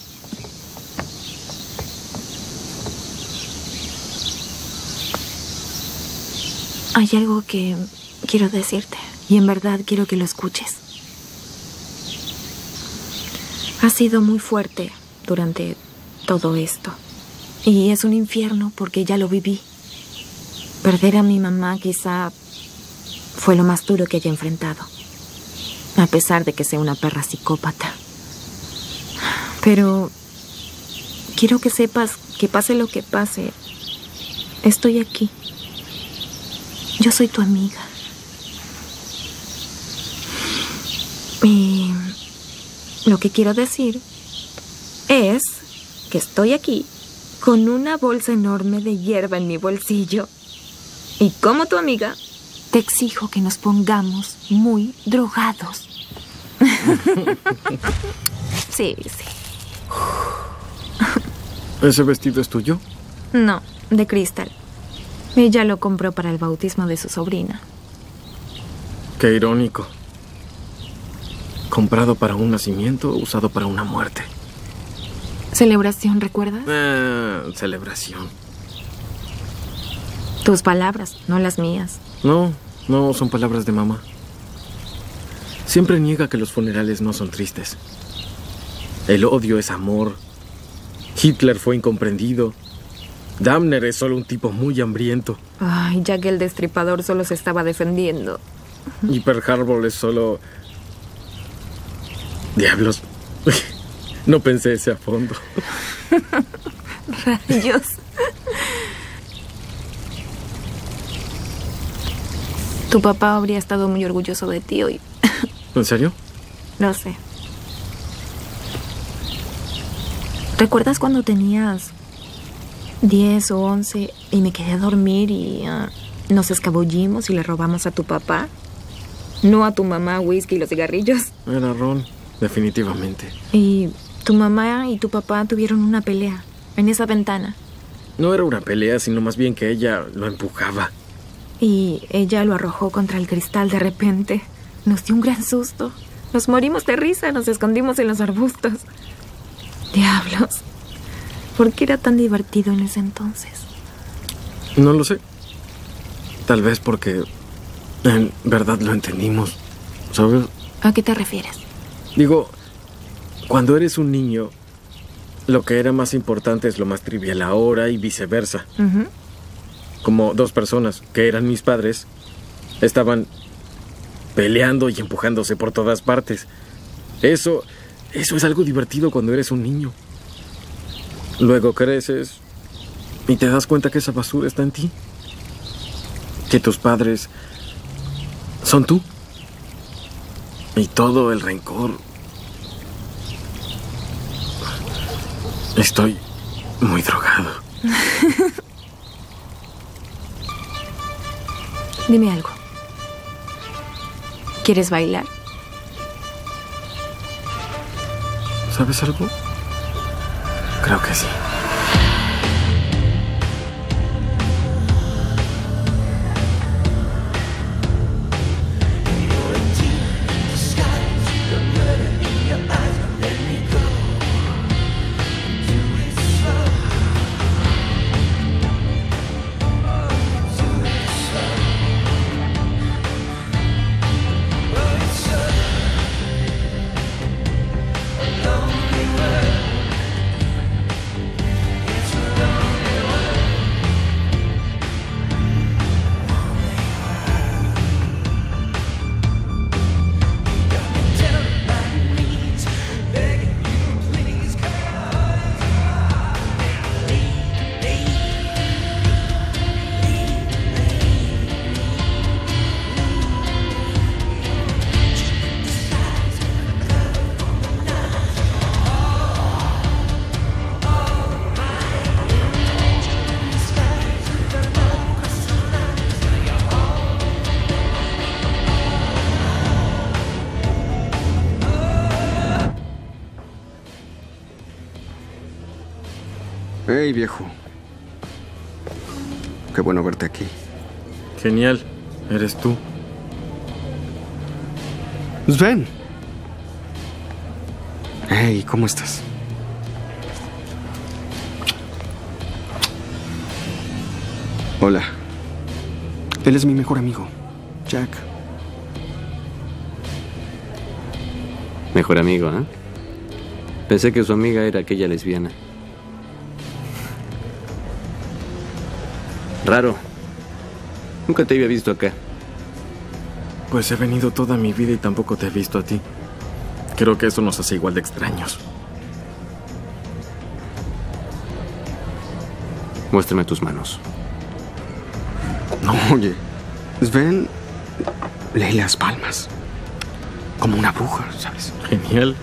Speaker 7: Hay algo que quiero decirte, y en verdad quiero que lo escuches. Ha sido muy fuerte durante todo esto, y es un infierno porque ya lo viví. Perder a mi mamá quizá fue lo más duro que haya enfrentado, a pesar de que sea una perra psicópata. Pero quiero que sepas que pase lo que pase, estoy aquí. Yo soy tu amiga. Y lo que quiero decir es que estoy aquí con una bolsa enorme de hierba en mi bolsillo. Y como tu amiga, te exijo que nos pongamos muy drogados. Sí, sí.
Speaker 1: ¿Ese vestido es tuyo?
Speaker 7: No, de Crystal. Ella lo compró para el bautismo de su sobrina.
Speaker 1: Qué irónico. Comprado para un nacimiento, usado para una muerte.
Speaker 7: ¿Celebración, recuerdas?
Speaker 1: Ah, celebración.
Speaker 7: Tus palabras, no las mías.
Speaker 1: No, no son palabras de mamá. Siempre niega que los funerales no son tristes. El odio es amor. Hitler fue incomprendido. Dahmer es solo un tipo muy hambriento.
Speaker 7: Ay, ya que el destripador solo se estaba defendiendo.
Speaker 1: Y Pearl Harbor es solo... Diablos. No pensé ese a fondo.
Speaker 7: Rayos. Tu papá habría estado muy orgulloso de ti hoy.
Speaker 1: ¿En serio?
Speaker 7: Lo sé. ¿Recuerdas cuando tenías diez o once y me quedé a dormir y uh, nos escabullimos y le robamos a tu papá? No a tu mamá, whisky y los cigarrillos.
Speaker 1: Era Ron, definitivamente.
Speaker 7: Y tu mamá y tu papá tuvieron una pelea en esa ventana.
Speaker 1: No era una pelea, sino más bien que ella lo empujaba.
Speaker 7: Y ella lo arrojó contra el cristal de repente. Nos dio un gran susto. Nos morimos de risa, nos escondimos en los arbustos. Diablos. ¿Por qué era tan divertido en ese entonces?
Speaker 1: No lo sé. Tal vez porque en verdad lo entendimos, ¿sabes?
Speaker 7: ¿A qué te refieres?
Speaker 1: Digo, cuando eres un niño, lo que era más importante es lo más trivial ahora y viceversa.
Speaker 7: Uh-huh.
Speaker 1: Como dos personas, que eran mis padres, estaban peleando y empujándose por todas partes. Eso, eso es algo divertido cuando eres un niño. Luego creces y te das cuenta que esa basura está en ti. Que tus padres son tú. Y todo el rencor. Estoy muy drogado.
Speaker 7: Dime algo. ¿Quieres bailar?
Speaker 1: ¿Sabes algo? Creo que sí.
Speaker 11: Hey, viejo. Qué bueno verte aquí.
Speaker 1: Genial. Eres tú.
Speaker 11: Sven. Hey, ¿cómo estás? Hola. Él es mi mejor amigo, Jack.
Speaker 13: Mejor amigo, ¿eh? Pensé que su amiga era aquella lesbiana. Raro. Nunca te había visto acá.
Speaker 1: Pues he venido toda mi vida y tampoco te he visto a ti. Creo que eso nos hace igual de extraños.
Speaker 13: Muéstrame tus manos.
Speaker 11: No, oye. Sven lee las palmas. Como una bruja, ¿sabes?
Speaker 1: Genial.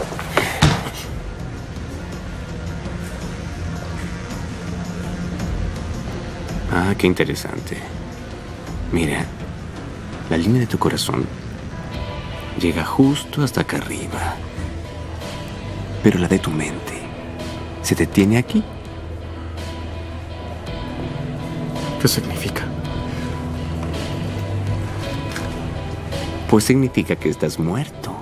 Speaker 13: Ah, qué interesante. Mira, la línea de tu corazón llega justo hasta acá arriba. Pero la de tu mente se detiene aquí.
Speaker 1: ¿Qué significa?
Speaker 13: Pues significa que estás muerto.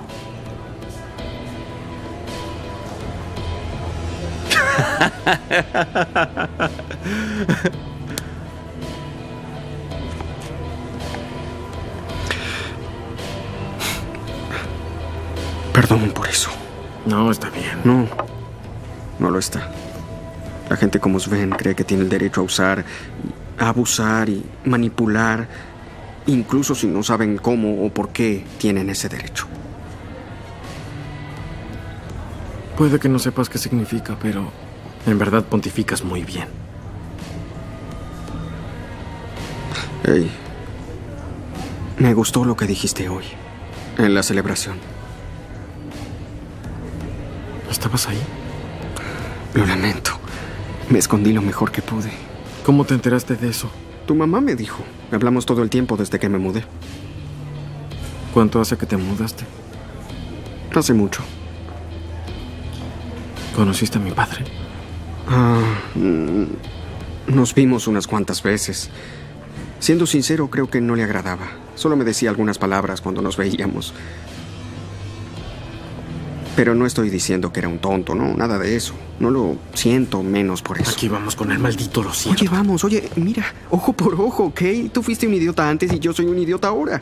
Speaker 11: Perdón por eso.
Speaker 1: No, está bien.
Speaker 11: No, no lo está. La gente como Sven cree que tiene el derecho a usar, a abusar y manipular, incluso si no saben cómo o por qué tienen ese derecho.
Speaker 1: Puede que no sepas qué significa, pero en verdad pontificas muy bien.
Speaker 11: Hey, me gustó lo que dijiste hoy, en la celebración.
Speaker 1: ¿Estabas ahí?
Speaker 11: Lo lamento. Me escondí lo mejor que pude.
Speaker 1: ¿Cómo te enteraste de eso?
Speaker 11: Tu mamá me dijo. Hablamos todo el tiempo desde que me mudé.
Speaker 1: ¿Cuánto hace que te mudaste?
Speaker 11: Hace mucho.
Speaker 1: ¿Conociste a mi padre?
Speaker 11: Ah, nos vimos unas cuantas veces. Siendo sincero, creo que no le agradaba. Solo me decía algunas palabras cuando nos veíamos. Pero no estoy diciendo que era un tonto, no, nada de eso. No lo siento menos por eso.
Speaker 1: Aquí vamos con el maldito lo siento.
Speaker 11: Oye, vamos, oye, mira, ojo por ojo, ¿ok? Tú fuiste un idiota antes y yo soy un idiota ahora.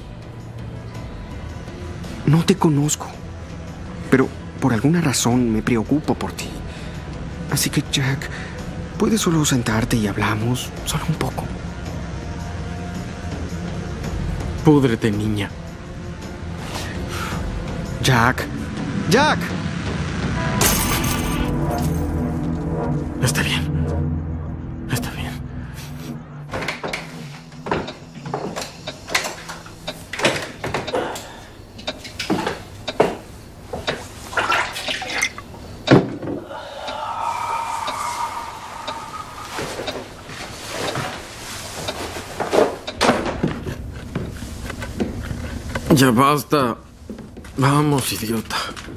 Speaker 11: No te conozco, pero por alguna razón me preocupo por ti. Así que, Jack, ¿puedes solo sentarte y hablamos? Solo un poco.
Speaker 1: Púdrete, niña.
Speaker 11: Jack. ¡Jack!
Speaker 1: Está bien. Está bien. Ya basta. Vamos, idiota.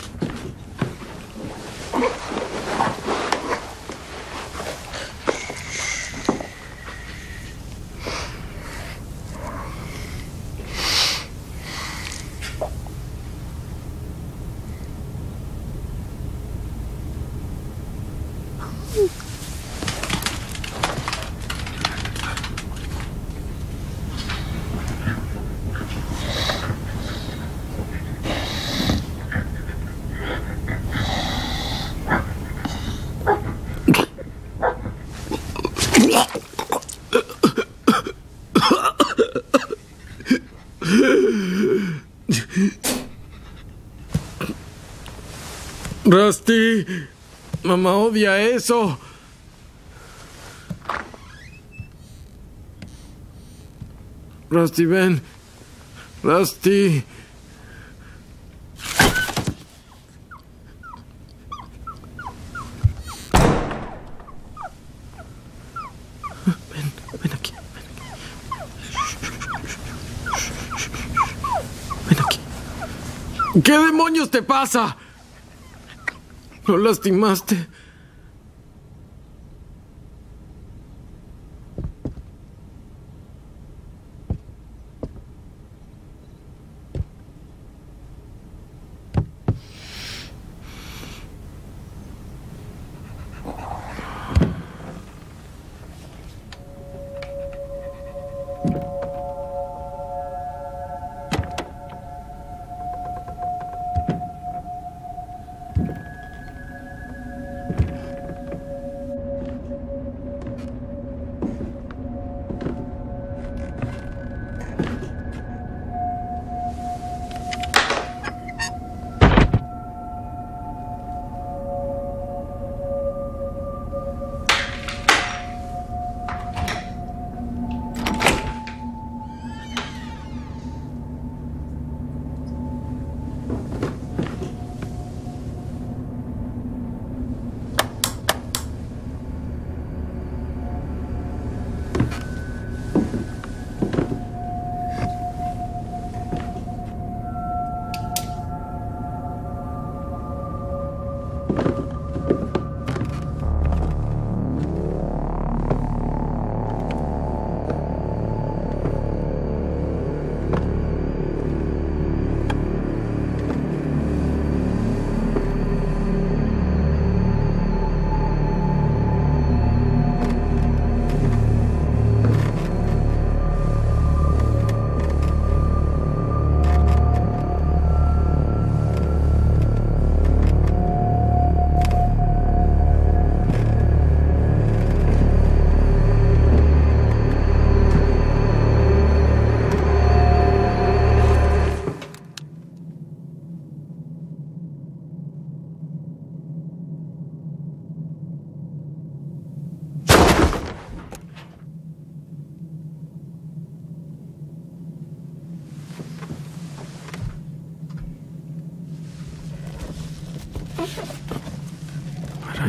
Speaker 1: Rusty, mamá odia eso. Rusty, ven. Rusty. Ven, ven aquí. Ven aquí. ¿Qué demonios te pasa? ¿Lo lastimaste?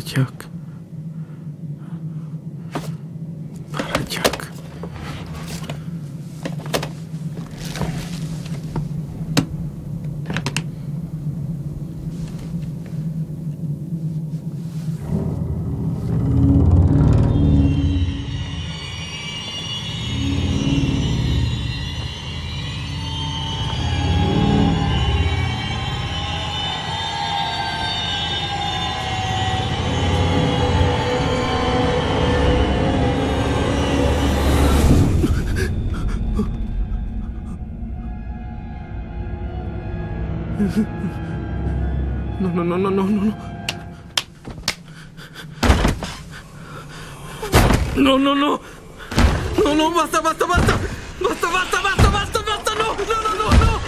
Speaker 1: Jack. Para Jack. No, no, no, no, no, no. No, no, no. No, no, basta, basta, basta. Basta, basta, basta, basta, basta. No, no, no, no, no.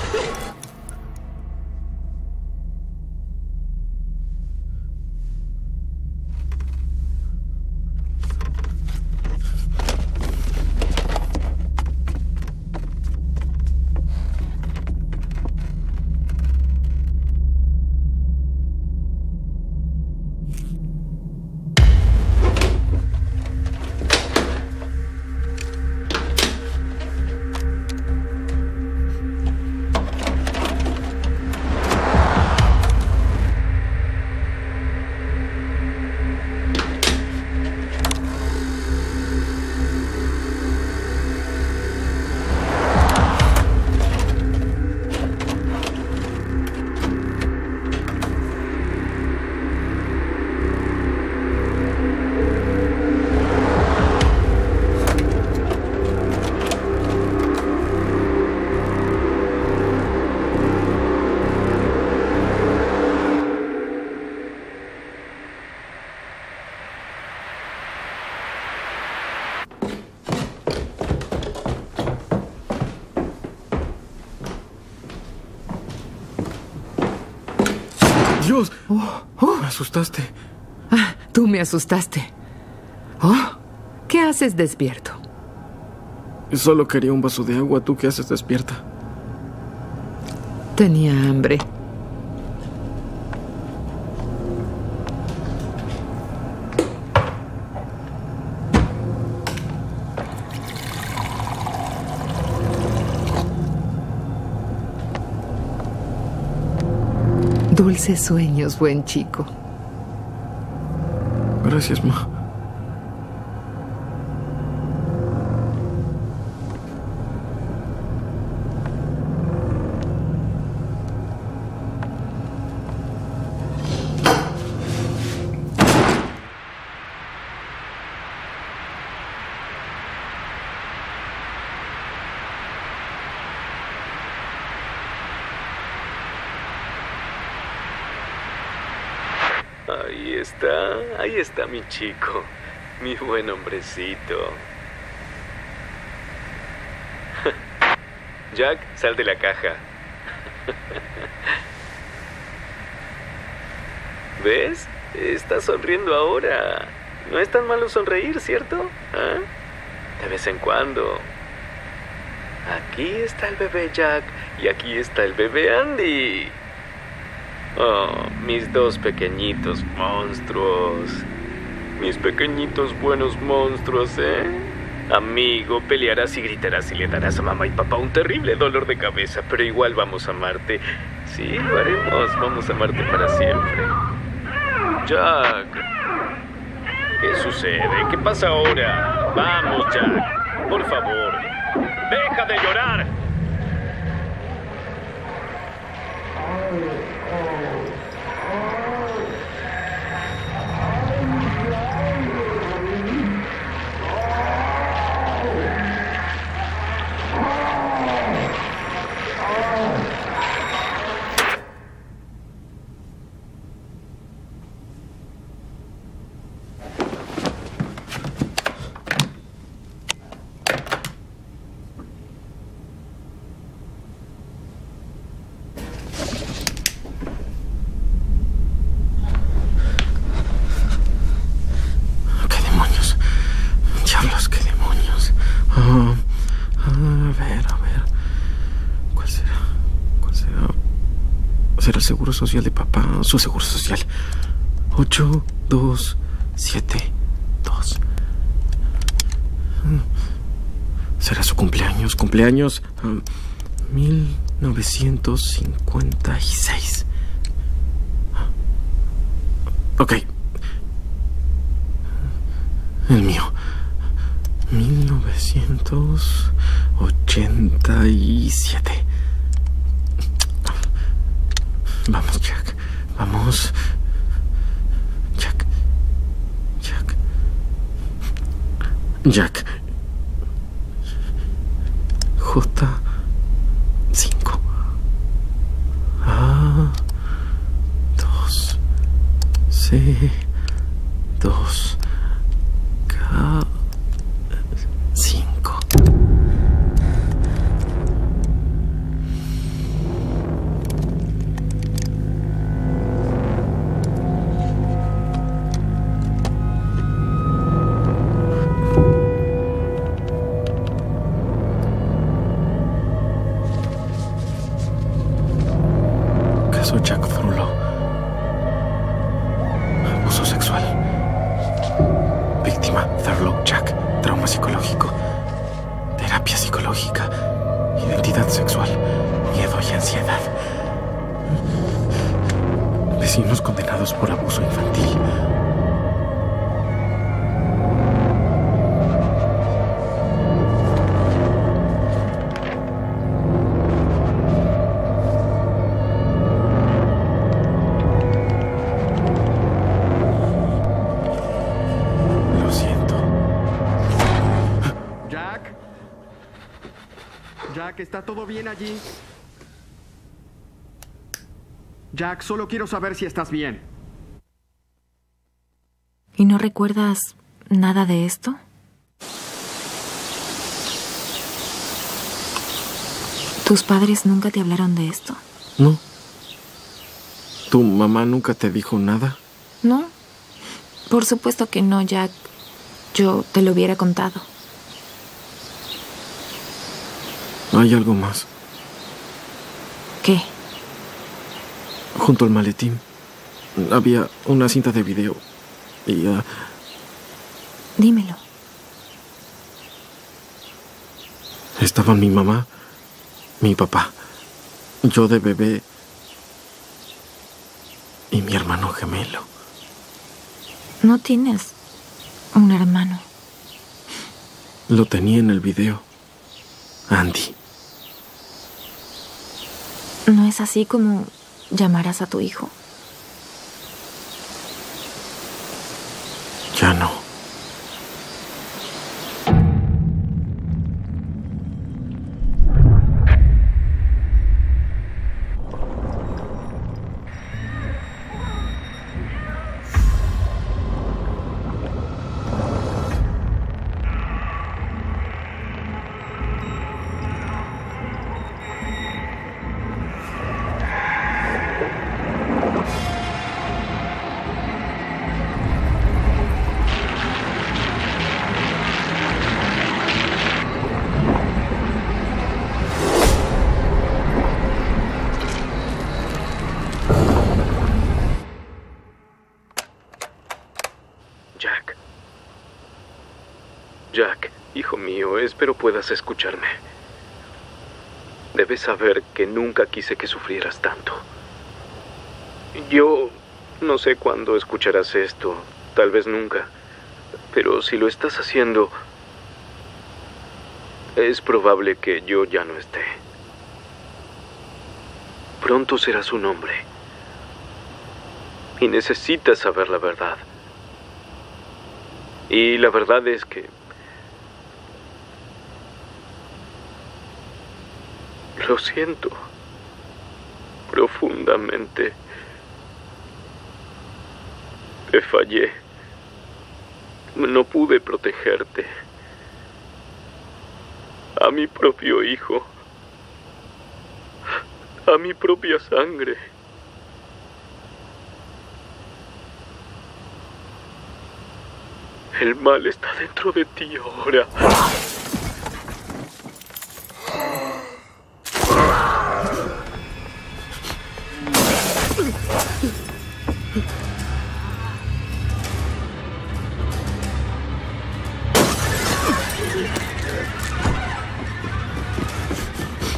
Speaker 1: Dios.
Speaker 8: Oh, oh.
Speaker 1: Me asustaste.
Speaker 8: Ah, tú me asustaste. Oh, ¿qué haces despierto?
Speaker 1: Solo quería un vaso de agua. ¿Tú qué haces despierta?
Speaker 8: Tenía hambre. Dulces sueños, buen chico.
Speaker 1: Gracias, ma.
Speaker 12: Ahí está, ahí está mi chico, mi buen hombrecito. Jack, sal de la caja. ¿Ves? Estás sonriendo ahora. No es tan malo sonreír, ¿cierto? ¿Ah? De vez en cuando. Aquí está el bebé Jack y aquí está el bebé Andy. Oh, mis dos pequeñitos monstruos. Mis pequeñitos buenos monstruos, ¿eh? Amigo, pelearás y gritarás y le darás a mamá y papá un terrible dolor de cabeza, pero igual vamos a amarte. Sí, lo haremos. Vamos a amarte para siempre. Jack. ¿Qué sucede? ¿Qué pasa ahora? Vamos, Jack. Por favor. ¡Deja de llorar!
Speaker 1: Será el seguro social de papá, su seguro social. ocho, dos, siete, dos. Será su cumpleaños. Cumpleaños um, mil novecientos cincuenta y seis. Ok. El mío. mil novecientos ochenta y siete. Vamos, Jack. Vamos. Jack. Jack. Jack. J. cinco. A. dos. C. dos. K. cinco. Caso Jack Thurlow. Abuso sexual. Víctima Thurlow Jack. Trauma psicológico. Terapia psicológica. Identidad sexual. Miedo y ansiedad. Vecinos condenados por abuso infantil.
Speaker 14: Jack, ¿está todo bien allí? Jack, solo quiero saber si estás bien.
Speaker 7: ¿Y no recuerdas nada de esto? ¿Tus padres nunca te hablaron de esto?
Speaker 1: No. ¿Tu mamá nunca te dijo nada?
Speaker 7: No. Por supuesto que no, Jack. Yo te lo hubiera contado.
Speaker 1: Hay algo más.
Speaker 7: ¿Qué?
Speaker 1: Junto al maletín había una cinta de video y... Uh,
Speaker 7: Dímelo.
Speaker 1: Estaban mi mamá, mi papá, yo de bebé y mi hermano gemelo.
Speaker 7: No tienes un hermano.
Speaker 1: Lo tenía en el video. Andy.
Speaker 7: ¿No es así como llamarás a tu hijo?
Speaker 1: Ya no.
Speaker 12: Jack. Jack, hijo mío, espero puedas escucharme. Debes saber que nunca quise que sufrieras tanto. Yo no sé cuándo escucharás esto, tal vez nunca, pero si lo estás haciendo, es probable que yo ya no esté. Pronto serás un hombre y necesitas saber la verdad. Y la verdad es que lo siento profundamente. Te fallé. No pude protegerte. A mi propio hijo. A mi propia sangre. El mal está dentro de ti ahora.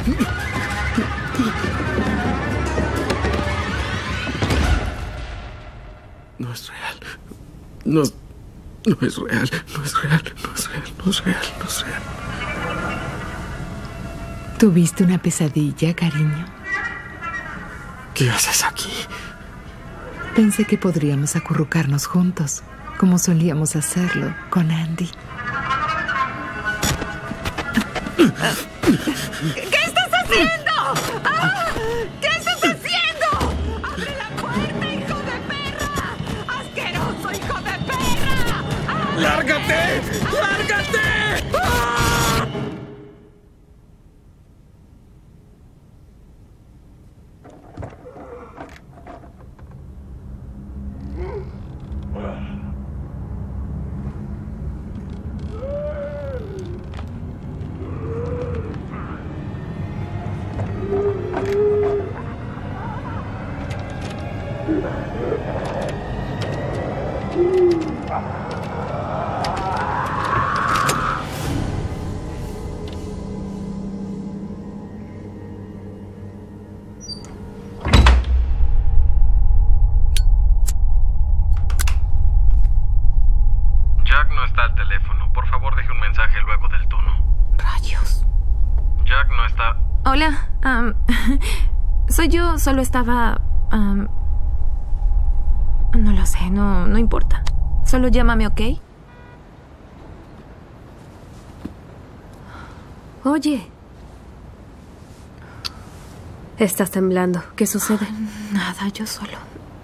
Speaker 1: No es real. No, no es real. No es real. No es real. No es real. No es real.
Speaker 8: ¿Tuviste una pesadilla, cariño?
Speaker 1: ¿Qué haces aquí?
Speaker 8: Pensé que podríamos acurrucarnos juntos, como solíamos hacerlo con Andy.
Speaker 15: ¿Qué estás haciendo? ¡Ah! ¿Qué estás haciendo? ¡Abre la puerta, hijo de perra! ¡Asqueroso, hijo de perra! ¡Ah!
Speaker 1: ¡Lárgate! ¡Lárgate! ¡Ah!
Speaker 3: Jack no está al teléfono. Por favor, deje un mensaje luego del tono.
Speaker 7: Rayos.
Speaker 3: Jack no está...
Speaker 7: Hola, um, soy yo, solo estaba... Um, no lo sé, no, no importa. Solo llámame, ¿ok?
Speaker 16: Oye. Estás temblando. ¿Qué sucede?
Speaker 7: Nada, yo solo.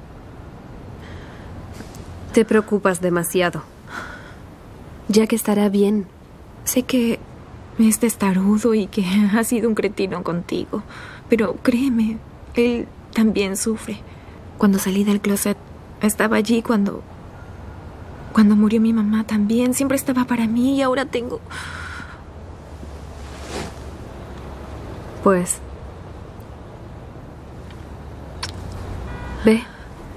Speaker 16: Te preocupas demasiado. Jack estará bien.
Speaker 7: Sé que es testarudo y que ha sido un cretino contigo, pero créeme, él también sufre. Cuando salí del closet, estaba allí cuando... Cuando murió mi mamá también. Siempre estaba para mí y ahora tengo...
Speaker 16: Pues... Ve.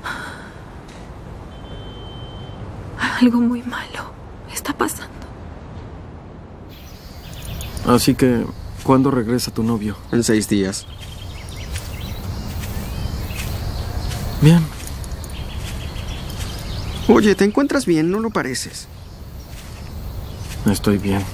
Speaker 7: Algo muy malo está pasando.
Speaker 1: Así que, ¿cuándo regresa tu novio?
Speaker 11: En seis días.
Speaker 1: Bien.
Speaker 11: Oye, ¿te encuentras bien? No lo pareces.
Speaker 1: Estoy bien.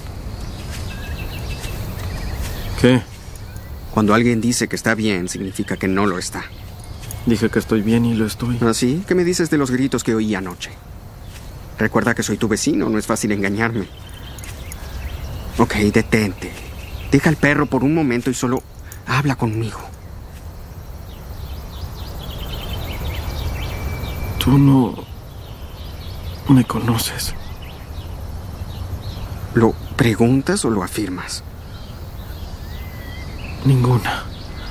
Speaker 1: ¿Qué?
Speaker 11: Cuando alguien dice que está bien, significa que no lo está.
Speaker 1: Dije que estoy bien y lo estoy.
Speaker 11: ¿Ah, sí? ¿Qué me dices de los gritos que oí anoche? Recuerda que soy tu vecino, no es fácil engañarme. Ok, detente. Deja al perro por un momento y solo habla conmigo.
Speaker 1: Tú no... me conoces.
Speaker 11: ¿Lo preguntas o lo afirmas?
Speaker 1: Ninguna.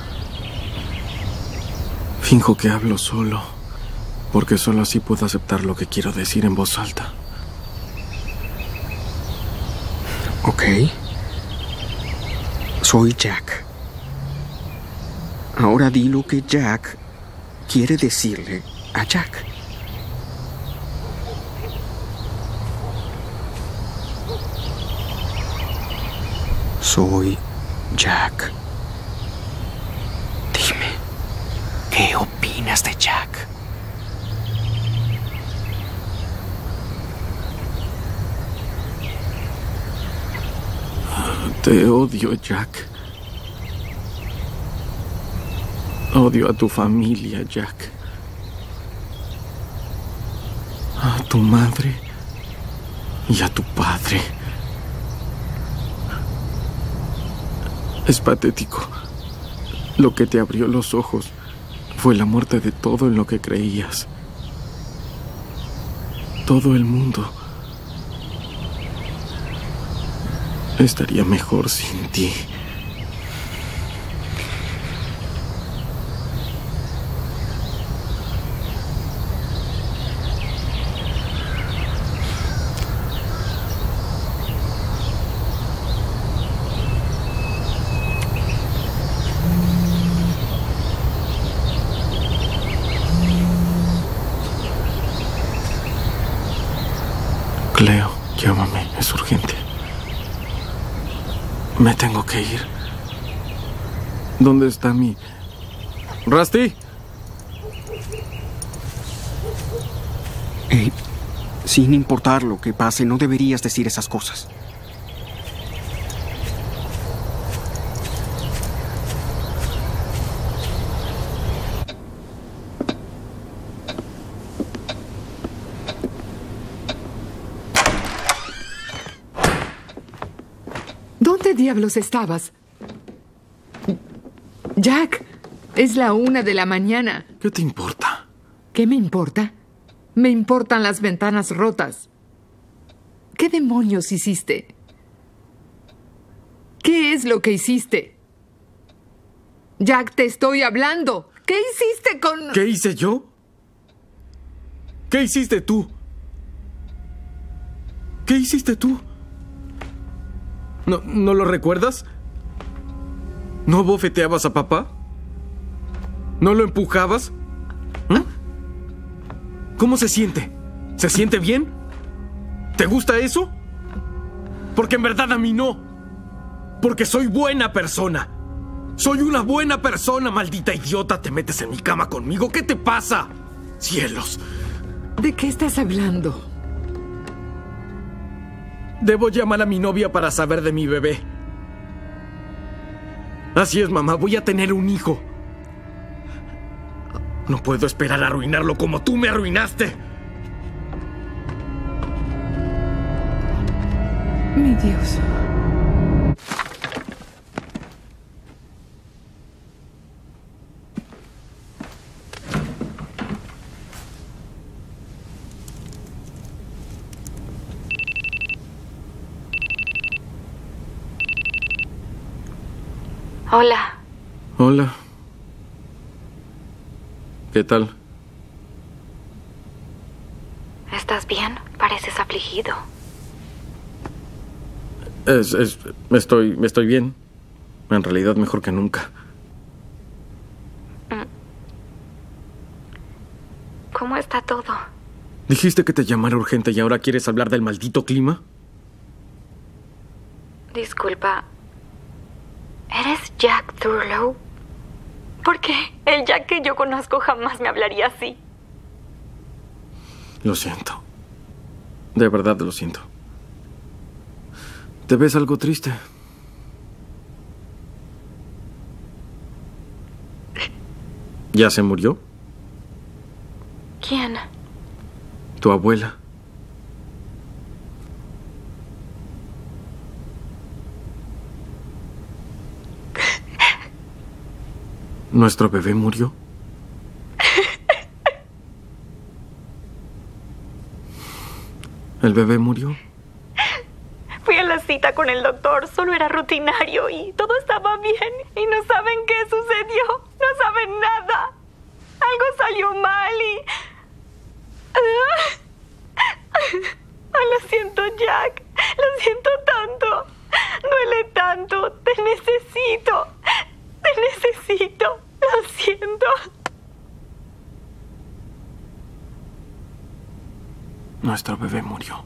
Speaker 1: Finjo que hablo solo, porque solo así puedo aceptar lo que quiero decir en voz alta.
Speaker 11: Ok. Soy Jack. Ahora di lo que Jack quiere decirle a Jack. Soy Jack. Dime, ¿qué opinas de Jack?
Speaker 1: Te odio, Jack. Odio a tu familia, Jack. A tu madre y a tu padre. Es patético. Lo que te abrió los ojos fue la muerte de todo en lo que creías. Todo el mundo estaría mejor sin ti. Cleo, llámame, es urgente. Me tengo que ir. ¿Dónde está mi... Rusty?
Speaker 11: Hey, sin importar lo que pase, no deberías decir esas cosas.
Speaker 8: ¿Dónde diablos estabas? Jack, es la una de la mañana.
Speaker 1: ¿Qué te importa?
Speaker 8: ¿Qué me importa? Me importan las ventanas rotas. ¿Qué demonios hiciste? ¿Qué es lo que hiciste? Jack, te estoy hablando. ¿Qué hiciste con...?
Speaker 1: ¿Qué hice yo? ¿Qué hiciste tú? ¿Qué hiciste tú? ¿No, ¿no lo recuerdas? ¿No bofeteabas a papá? ¿No lo empujabas? ¿Mm? ¿Cómo se siente? ¿Se siente bien? ¿Te gusta eso? Porque en verdad a mí no. Porque soy buena persona. Soy una buena persona, maldita idiota. Te metes en mi cama conmigo. ¿Qué te pasa? Cielos.
Speaker 8: ¿De qué estás hablando?
Speaker 1: Debo llamar a mi novia para saber de mi bebé. Así es, mamá. Voy a tener un hijo. No puedo esperar a arruinarlo como tú me arruinaste.
Speaker 8: Mi Dios.
Speaker 5: Hola.
Speaker 1: Hola. ¿Qué tal?
Speaker 5: ¿Estás bien? Pareces afligido.
Speaker 1: Es, es, estoy, estoy bien. En realidad, mejor que nunca.
Speaker 5: ¿Cómo está todo?
Speaker 1: Dijiste que te llamara urgente y ahora quieres hablar del maldito clima.
Speaker 5: Disculpa. ¿Eres Jack Thurlow? ¿Por qué? El Jack que yo conozco jamás me hablaría así.
Speaker 1: Lo siento. De verdad lo siento. ¿Te ves algo triste? ¿Ya se murió?
Speaker 5: ¿Quién?
Speaker 1: Tu abuela. ¿Nuestro bebé murió? ¿El bebé murió?
Speaker 5: Fui a la cita con el doctor, solo era rutinario y todo estaba bien. Y no saben qué sucedió, no saben nada. Algo salió mal y... Lo siento, Jack, lo siento tanto. Duele tanto, te necesito. Te necesito, lo siento.
Speaker 1: Nuestro bebé murió.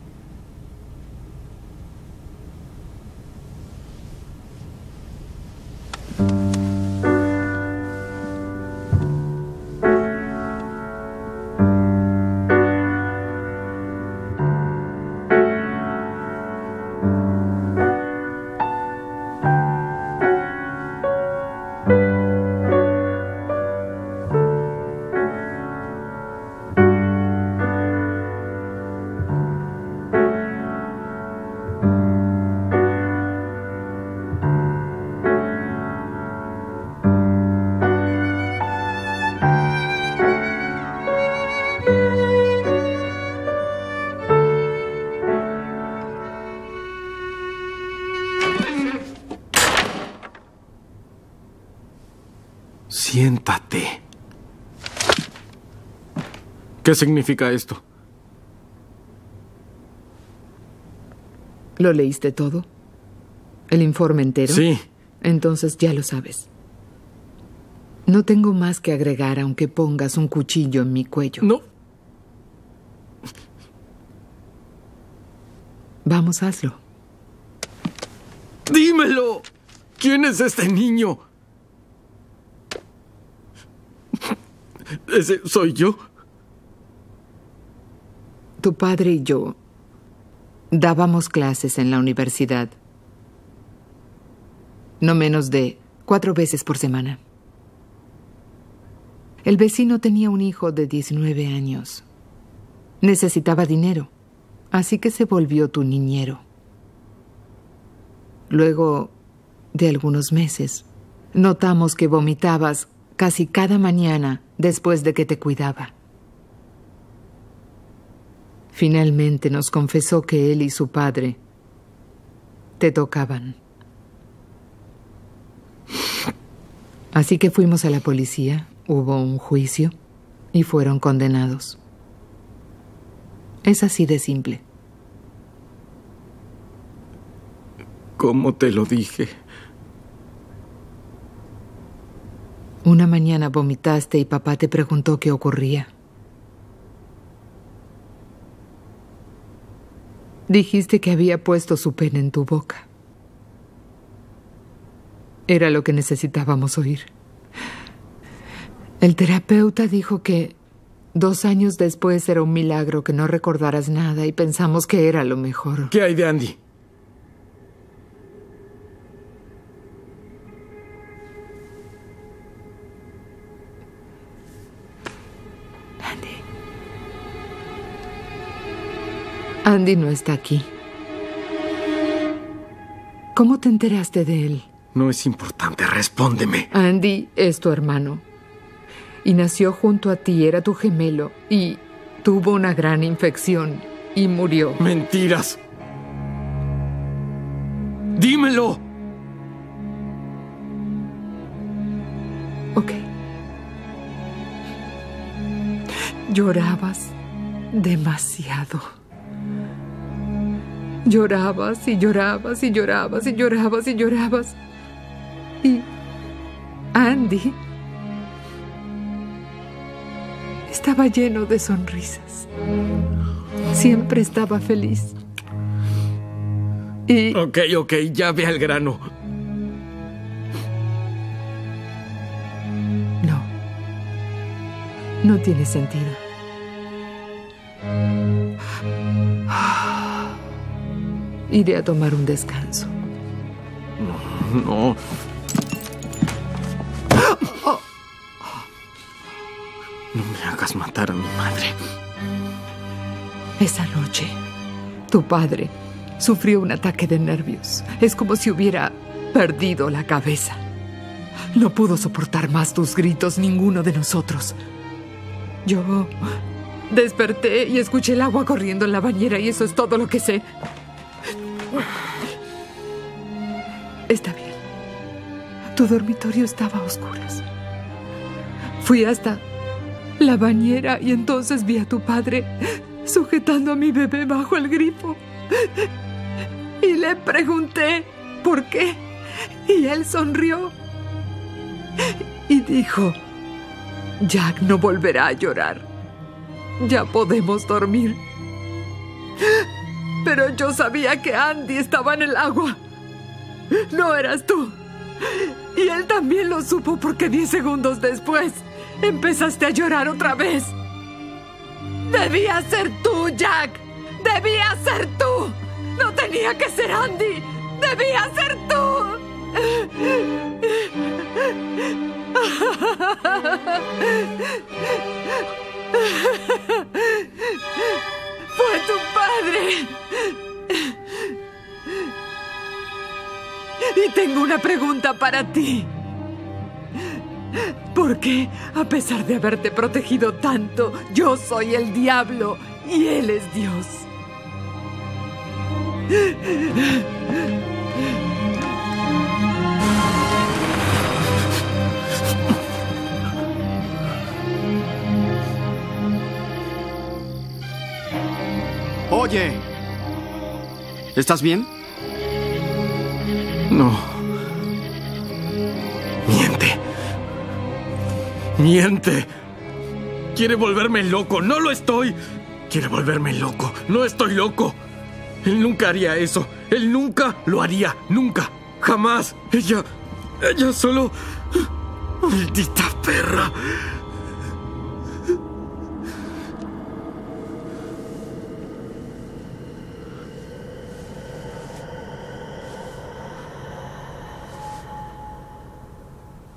Speaker 1: Siéntate. ¿Qué significa esto?
Speaker 8: ¿Lo leíste todo? ¿El informe entero?
Speaker 1: Sí.
Speaker 8: Entonces ya lo sabes. No tengo más que agregar aunque pongas un cuchillo en mi cuello.
Speaker 1: No.
Speaker 8: Vamos, hazlo.
Speaker 1: ¡Dímelo! ¿Quién es este niño? Ese soy yo.
Speaker 8: Tu padre y yo dábamos clases en la universidad. No menos de cuatro veces por semana. El vecino tenía un hijo de diecinueve años. Necesitaba dinero, así que se volvió tu niñero. Luego de algunos meses, notamos que vomitabas casi cada mañana después de que te cuidaba. Finalmente nos confesó que él y su padre te tocaban. Así que fuimos a la policía, hubo un juicio y fueron condenados. Es así de simple.
Speaker 1: ¿Cómo te lo dije?
Speaker 8: Una mañana vomitaste y papá te preguntó qué ocurría. Dijiste que había puesto su pene en tu boca. Era lo que necesitábamos oír. El terapeuta dijo que dos años después era un milagro que no recordaras nada y pensamos que era lo mejor.
Speaker 1: ¿Qué hay de Andy?
Speaker 8: Andy no está aquí. ¿Cómo te enteraste de él?
Speaker 1: No es importante, respóndeme.
Speaker 8: Andy es tu hermano. Y nació junto a ti, era tu gemelo. Y tuvo una gran infección y murió.
Speaker 1: ¡Mentiras! ¡Dímelo!
Speaker 8: Ok. Llorabas demasiado. Llorabas y llorabas y llorabas y llorabas y llorabas. Y Andy estaba lleno de sonrisas. Siempre estaba feliz. Y...
Speaker 1: Ok, ok, ya ve al grano.
Speaker 8: No. No tiene sentido. Iré a tomar un descanso.
Speaker 1: No, no. No me hagas matar a mi madre.
Speaker 8: Esa noche, tu padre sufrió un ataque de nervios. Es como si hubiera perdido la cabeza. No pudo soportar más tus gritos, ninguno de nosotros. Yo desperté y escuché el agua corriendo en la bañera y eso es todo lo que sé. Está bien. Tu dormitorio estaba a oscuras. Fui hasta la bañera y entonces vi a tu padre sujetando a mi bebé bajo el grifo. Y le pregunté por qué. Y él sonrió. Y dijo, Jack no volverá a llorar. Ya podemos dormir. Pero yo sabía que Andy estaba en el agua. No eras tú. Y él también lo supo porque diez segundos después empezaste a llorar otra vez. Debía ser tú, Jack. Debía ser tú. No tenía que ser Andy. Debía ser tú. Fue tu padre. Y tengo una pregunta para ti. ¿Por qué, a pesar de haberte protegido tanto, yo soy el diablo y él es Dios?
Speaker 14: Oye, ¿estás bien?
Speaker 1: No. Miente. Miente. Quiere volverme loco. No lo estoy. Quiere volverme loco. No estoy loco. Él nunca haría eso. Él nunca lo haría. Nunca. Jamás. Ella... Ella solo... Maldita perra.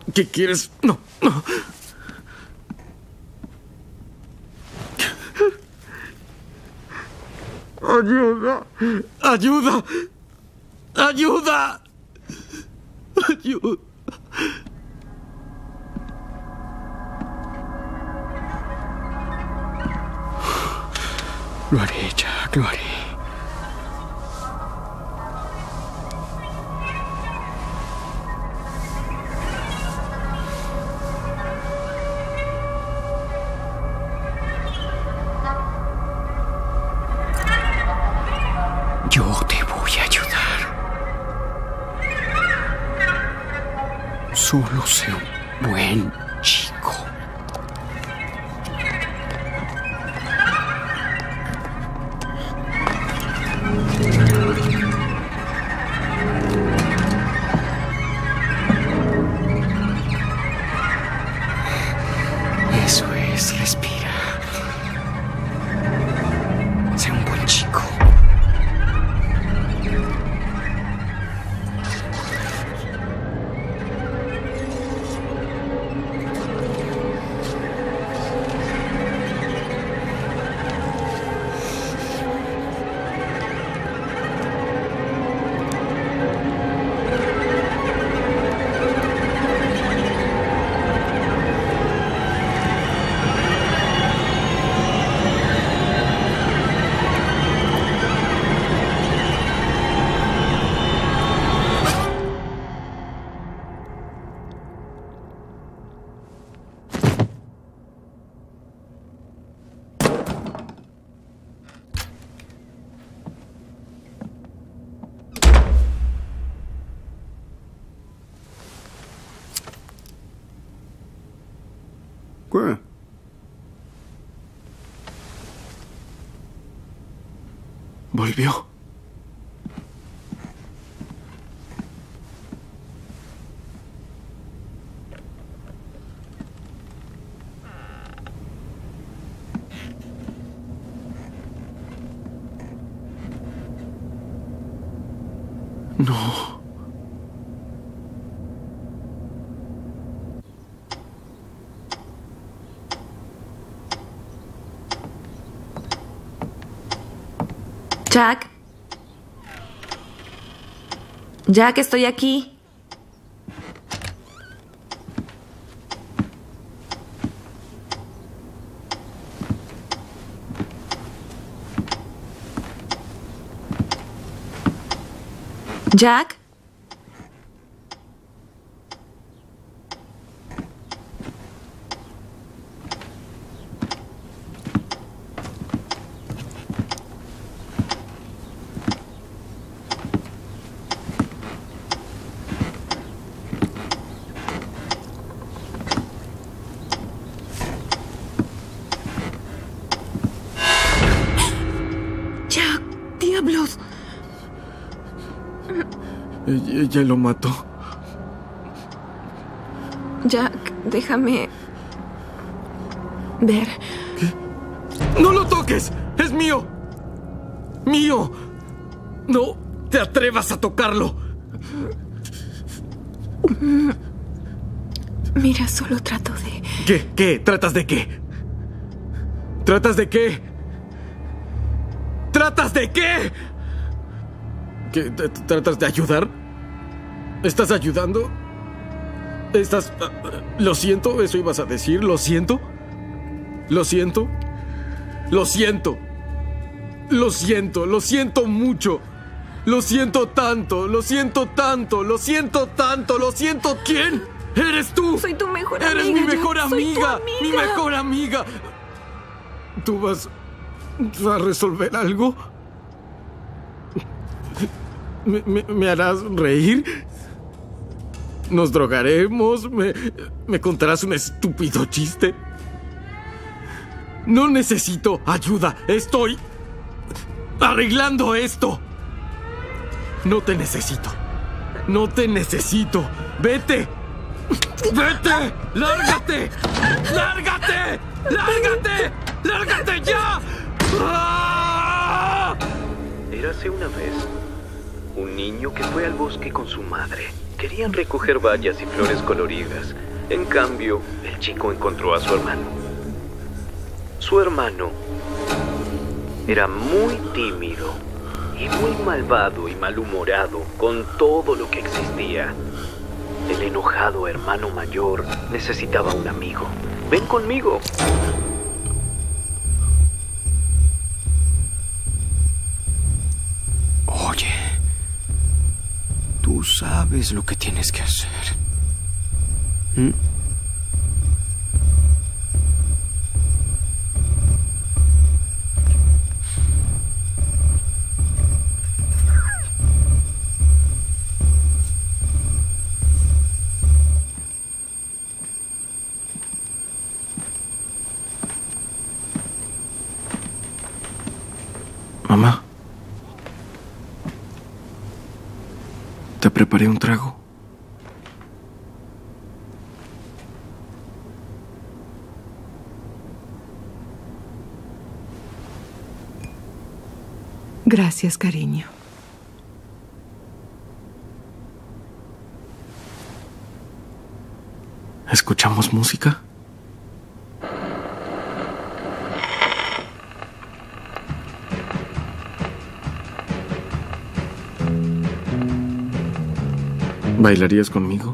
Speaker 1: ¿Qué quieres? No, no. Ayuda. Ayuda. Ayuda. Ayuda.
Speaker 11: Lo haré, Jack, lo haré. Yo te voy a ayudar. Solo sé un buen chico. Eso es, respira. Sé un buen chico.
Speaker 14: ¿Qué?
Speaker 1: Volvió. No.
Speaker 7: Jack. Jack, estoy aquí. Jack. Jack, diablos.
Speaker 1: Ella, ella lo mató.
Speaker 7: Jack, déjame ver.
Speaker 1: ¿Qué? ¡No lo toques! ¡Es mío! ¡Mío! ¡No te atrevas a tocarlo!
Speaker 7: Mira, solo trato de...
Speaker 1: ¿Qué? ¿Qué? ¿Tratas de qué? ¿Tratas de qué? ¿Tratas de qué? ¿Qué? ¿Tratas de ayudar? ¿Estás ayudando? ¿Estás... Lo siento, eso ibas a decir, lo siento? ¿Lo siento? Lo siento. Lo siento, lo siento mucho. Lo siento tanto, lo siento tanto, lo siento tanto, lo siento. ¿Quién? ¡Eres tú!
Speaker 7: Soy tu mejor
Speaker 1: ¡Eres
Speaker 7: amiga.
Speaker 1: mi mejor
Speaker 7: Jack. Soy tu
Speaker 1: amiga!
Speaker 7: amiga!
Speaker 1: ¡Mi mejor amiga! ¿Tú vas a resolver algo? ¿Me, me, me harás reír? ¿Nos drogaremos? ¿Me, ¿Me contarás un estúpido chiste? No necesito ayuda. Estoy arreglando esto. No te necesito. No te necesito. ¡Vete! ¡Vete! ¡Lárgate! ¡Lárgate! ¡Lárgate! ¡Lárgate ya! ¡Ah!
Speaker 12: Érase una vez un niño que fue al bosque con su madre. Querían recoger bayas y flores coloridas. En cambio, el chico encontró a su hermano. Su hermano era muy tímido y muy malvado y malhumorado con todo lo que existía. El enojado hermano mayor necesitaba un amigo. Ven conmigo.
Speaker 11: Oye, tú sabes lo que tienes que hacer. ¿Mm?
Speaker 1: Mamá, te preparé un trago.
Speaker 8: Gracias, cariño.
Speaker 1: ¿Escuchamos música? ¿Bailarías conmigo?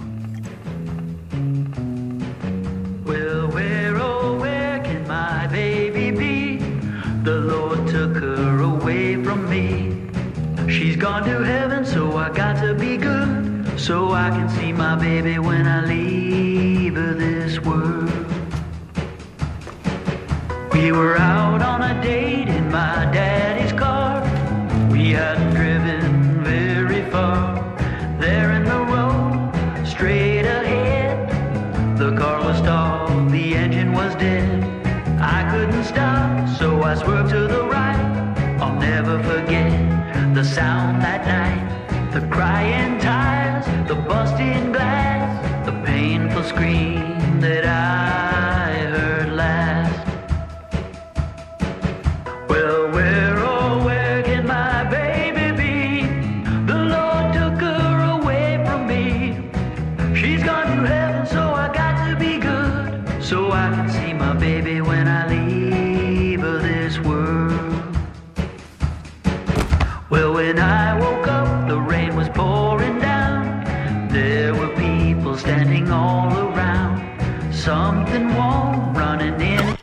Speaker 17: Well, where, oh, where can my baby be? The Lord took her away from me. She's gone to heaven, so I got to be good, so I can see my baby when I leave her this world. We were out on a date in my daddy's car. We hadn't driven very far. There in the road, straight ahead, the car was stalled, the engine was dead. I couldn't stop, so I swerved to the right. I'll never forget the sound that night, the crying tires, the busting glass, the painful scream that I heard last. Well, where, oh, where can my baby be? The Lord took her away from me. She's gone to heaven, so I got to be good, so I can see my baby when I leave her this world. Well, when I woke up, the rain was pouring down. There were people standing all around. Something warm running in.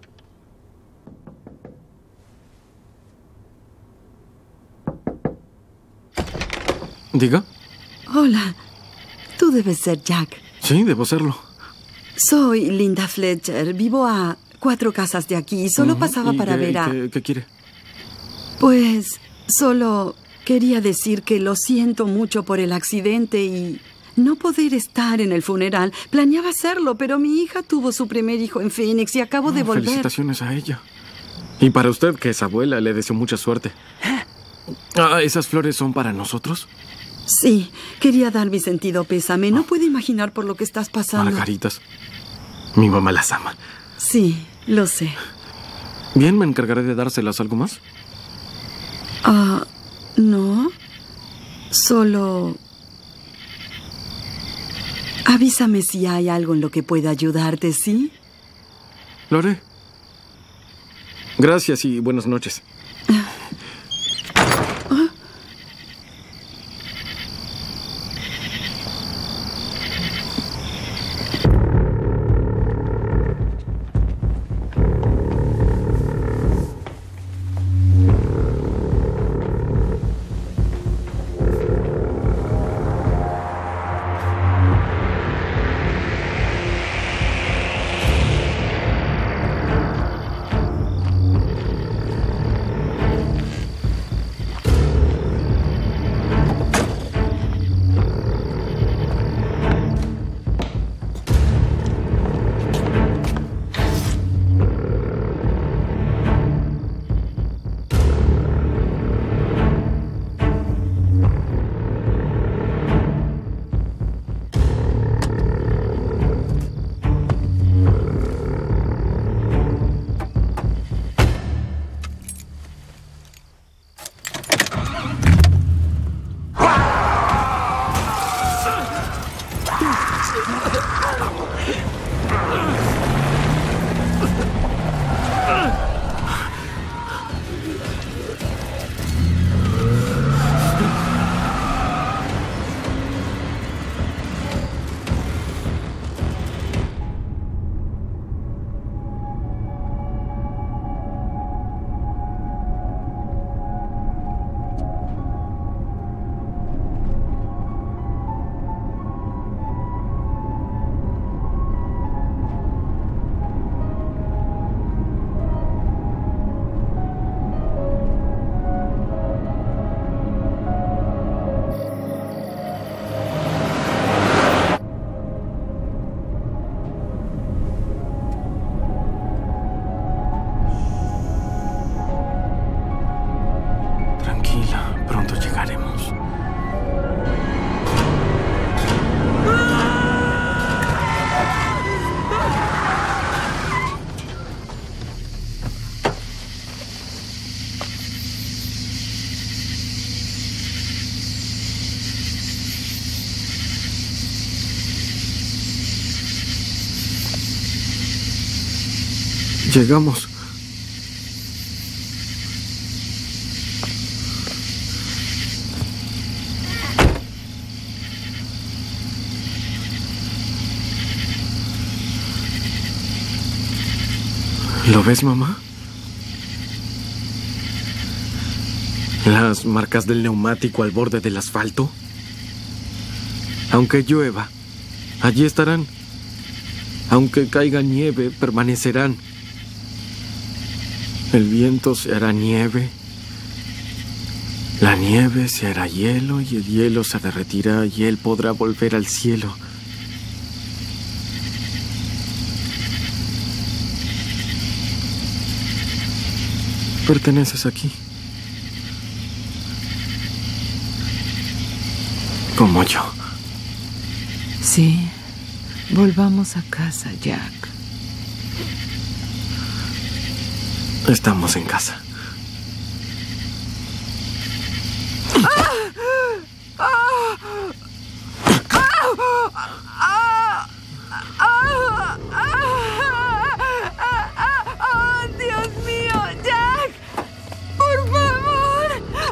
Speaker 1: ¿Diga?
Speaker 18: Hola, tú debes ser Jack.
Speaker 1: Sí, debo serlo.
Speaker 18: Soy Linda Fletcher. Vivo a cuatro casas de aquí. Solo
Speaker 1: Ujú.
Speaker 18: pasaba
Speaker 1: ¿Y
Speaker 18: para
Speaker 1: qué-
Speaker 18: ver a...
Speaker 1: ¿Qué, qué quiere?
Speaker 18: Pues solo quería decir que lo siento mucho por el accidente y no poder estar en el funeral. Planeaba hacerlo, pero mi hija tuvo su primer hijo en Phoenix y acabo de
Speaker 1: Oh,
Speaker 18: volver.
Speaker 1: Felicitaciones a ella. Y para usted, que es abuela, le deseo mucha suerte. Ah, ¿esas flores son para nosotros?
Speaker 18: Sí, quería dar mi sentido pésame. No puedo imaginar por lo que estás pasando.
Speaker 1: Margaritas. Mi mamá las ama.
Speaker 18: Sí, lo sé.
Speaker 1: Bien, me encargaré de dárselas. ¿Algo más?
Speaker 18: Ah, no. Solo... Avísame si hay algo en lo que pueda ayudarte, ¿sí?
Speaker 1: Lo haré. Gracias y buenas noches.
Speaker 11: Llegamos. ¿Lo ves, mamá? Las marcas del neumático al borde del asfalto. Aunque llueva, allí estarán. Aunque caiga nieve, permanecerán. El viento se hará nieve. La nieve se hará hielo y el hielo se derretirá y él podrá volver al cielo. Perteneces aquí. Como yo.
Speaker 8: Sí. Volvamos a casa, Jack.
Speaker 11: Estamos en casa.
Speaker 15: ¡Oh, Dios mío, Jack! ¡Por favor!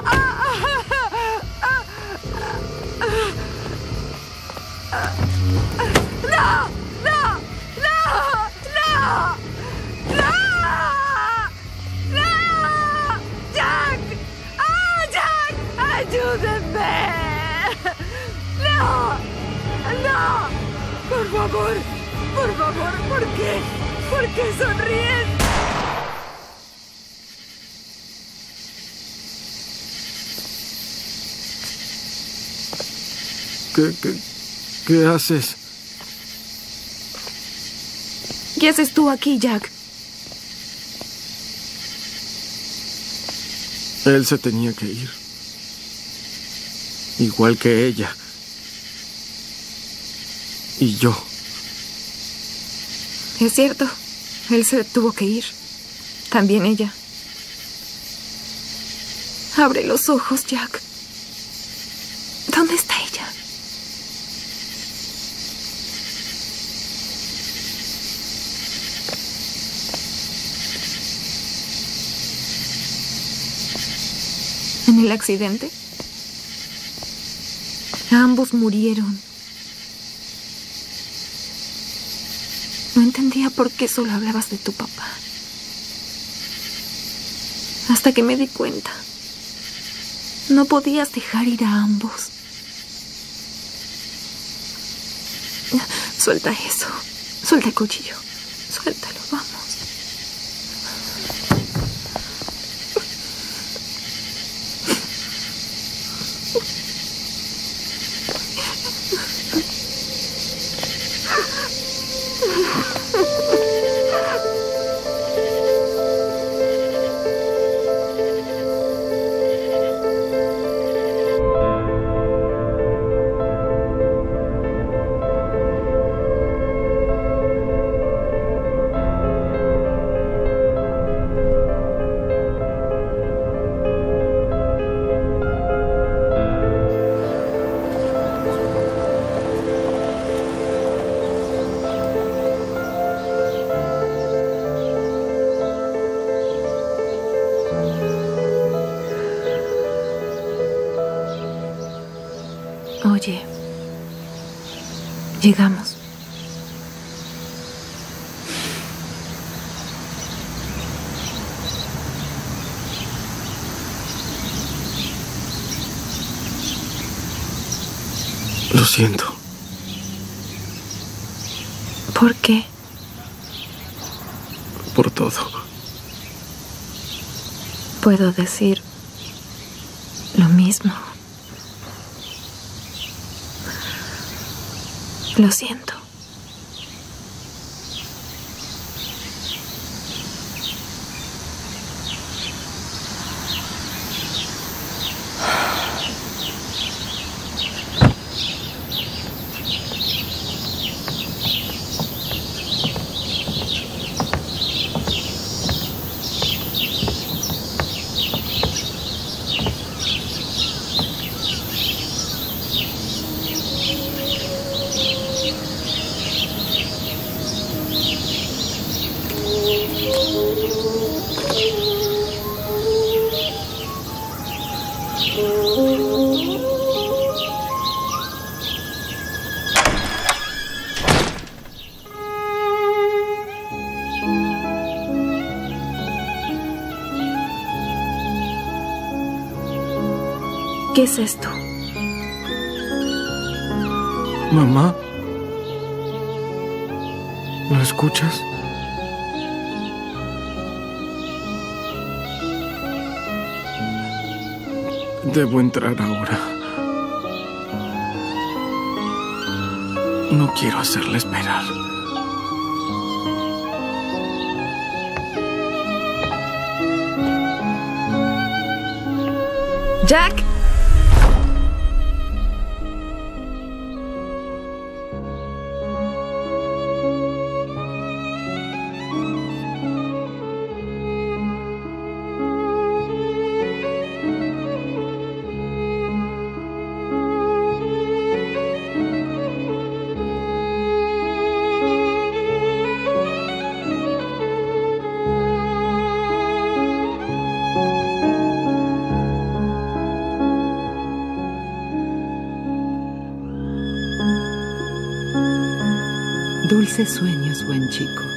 Speaker 15: ¡No! ¡No! ¡No! ¡No! ¡No! ¡No! ¡Jack! ¡Ah, Jack! ¡Ayúdenme! ¡No! ¡No! Por favor, por favor, ¿por qué? ¿Por qué sonríes?
Speaker 11: ¿Qué, qué, qué haces?
Speaker 7: ¿Qué haces tú aquí, Jack?
Speaker 11: Él se tenía que ir. Igual que ella. Y yo.
Speaker 7: Es cierto. Él se tuvo que ir. También ella. Abre los ojos, Jack. ¿Dónde está ella? ¿En el accidente? Ambos murieron. No entendía por qué solo hablabas de tu papá. Hasta que me di cuenta. No podías dejar ir a ambos. Suelta eso. Suelta el cuchillo. Suéltalo, vamos. Oye, llegamos.
Speaker 11: Lo siento.
Speaker 7: ¿Por qué?
Speaker 11: Por todo.
Speaker 7: Puedo decir lo mismo. Lo siento. ¿Qué es esto?
Speaker 11: Mamá, ¿lo escuchas? Debo entrar ahora. No quiero hacerle esperar.
Speaker 7: ¡Jack!
Speaker 8: Dulces sueños, buen chico.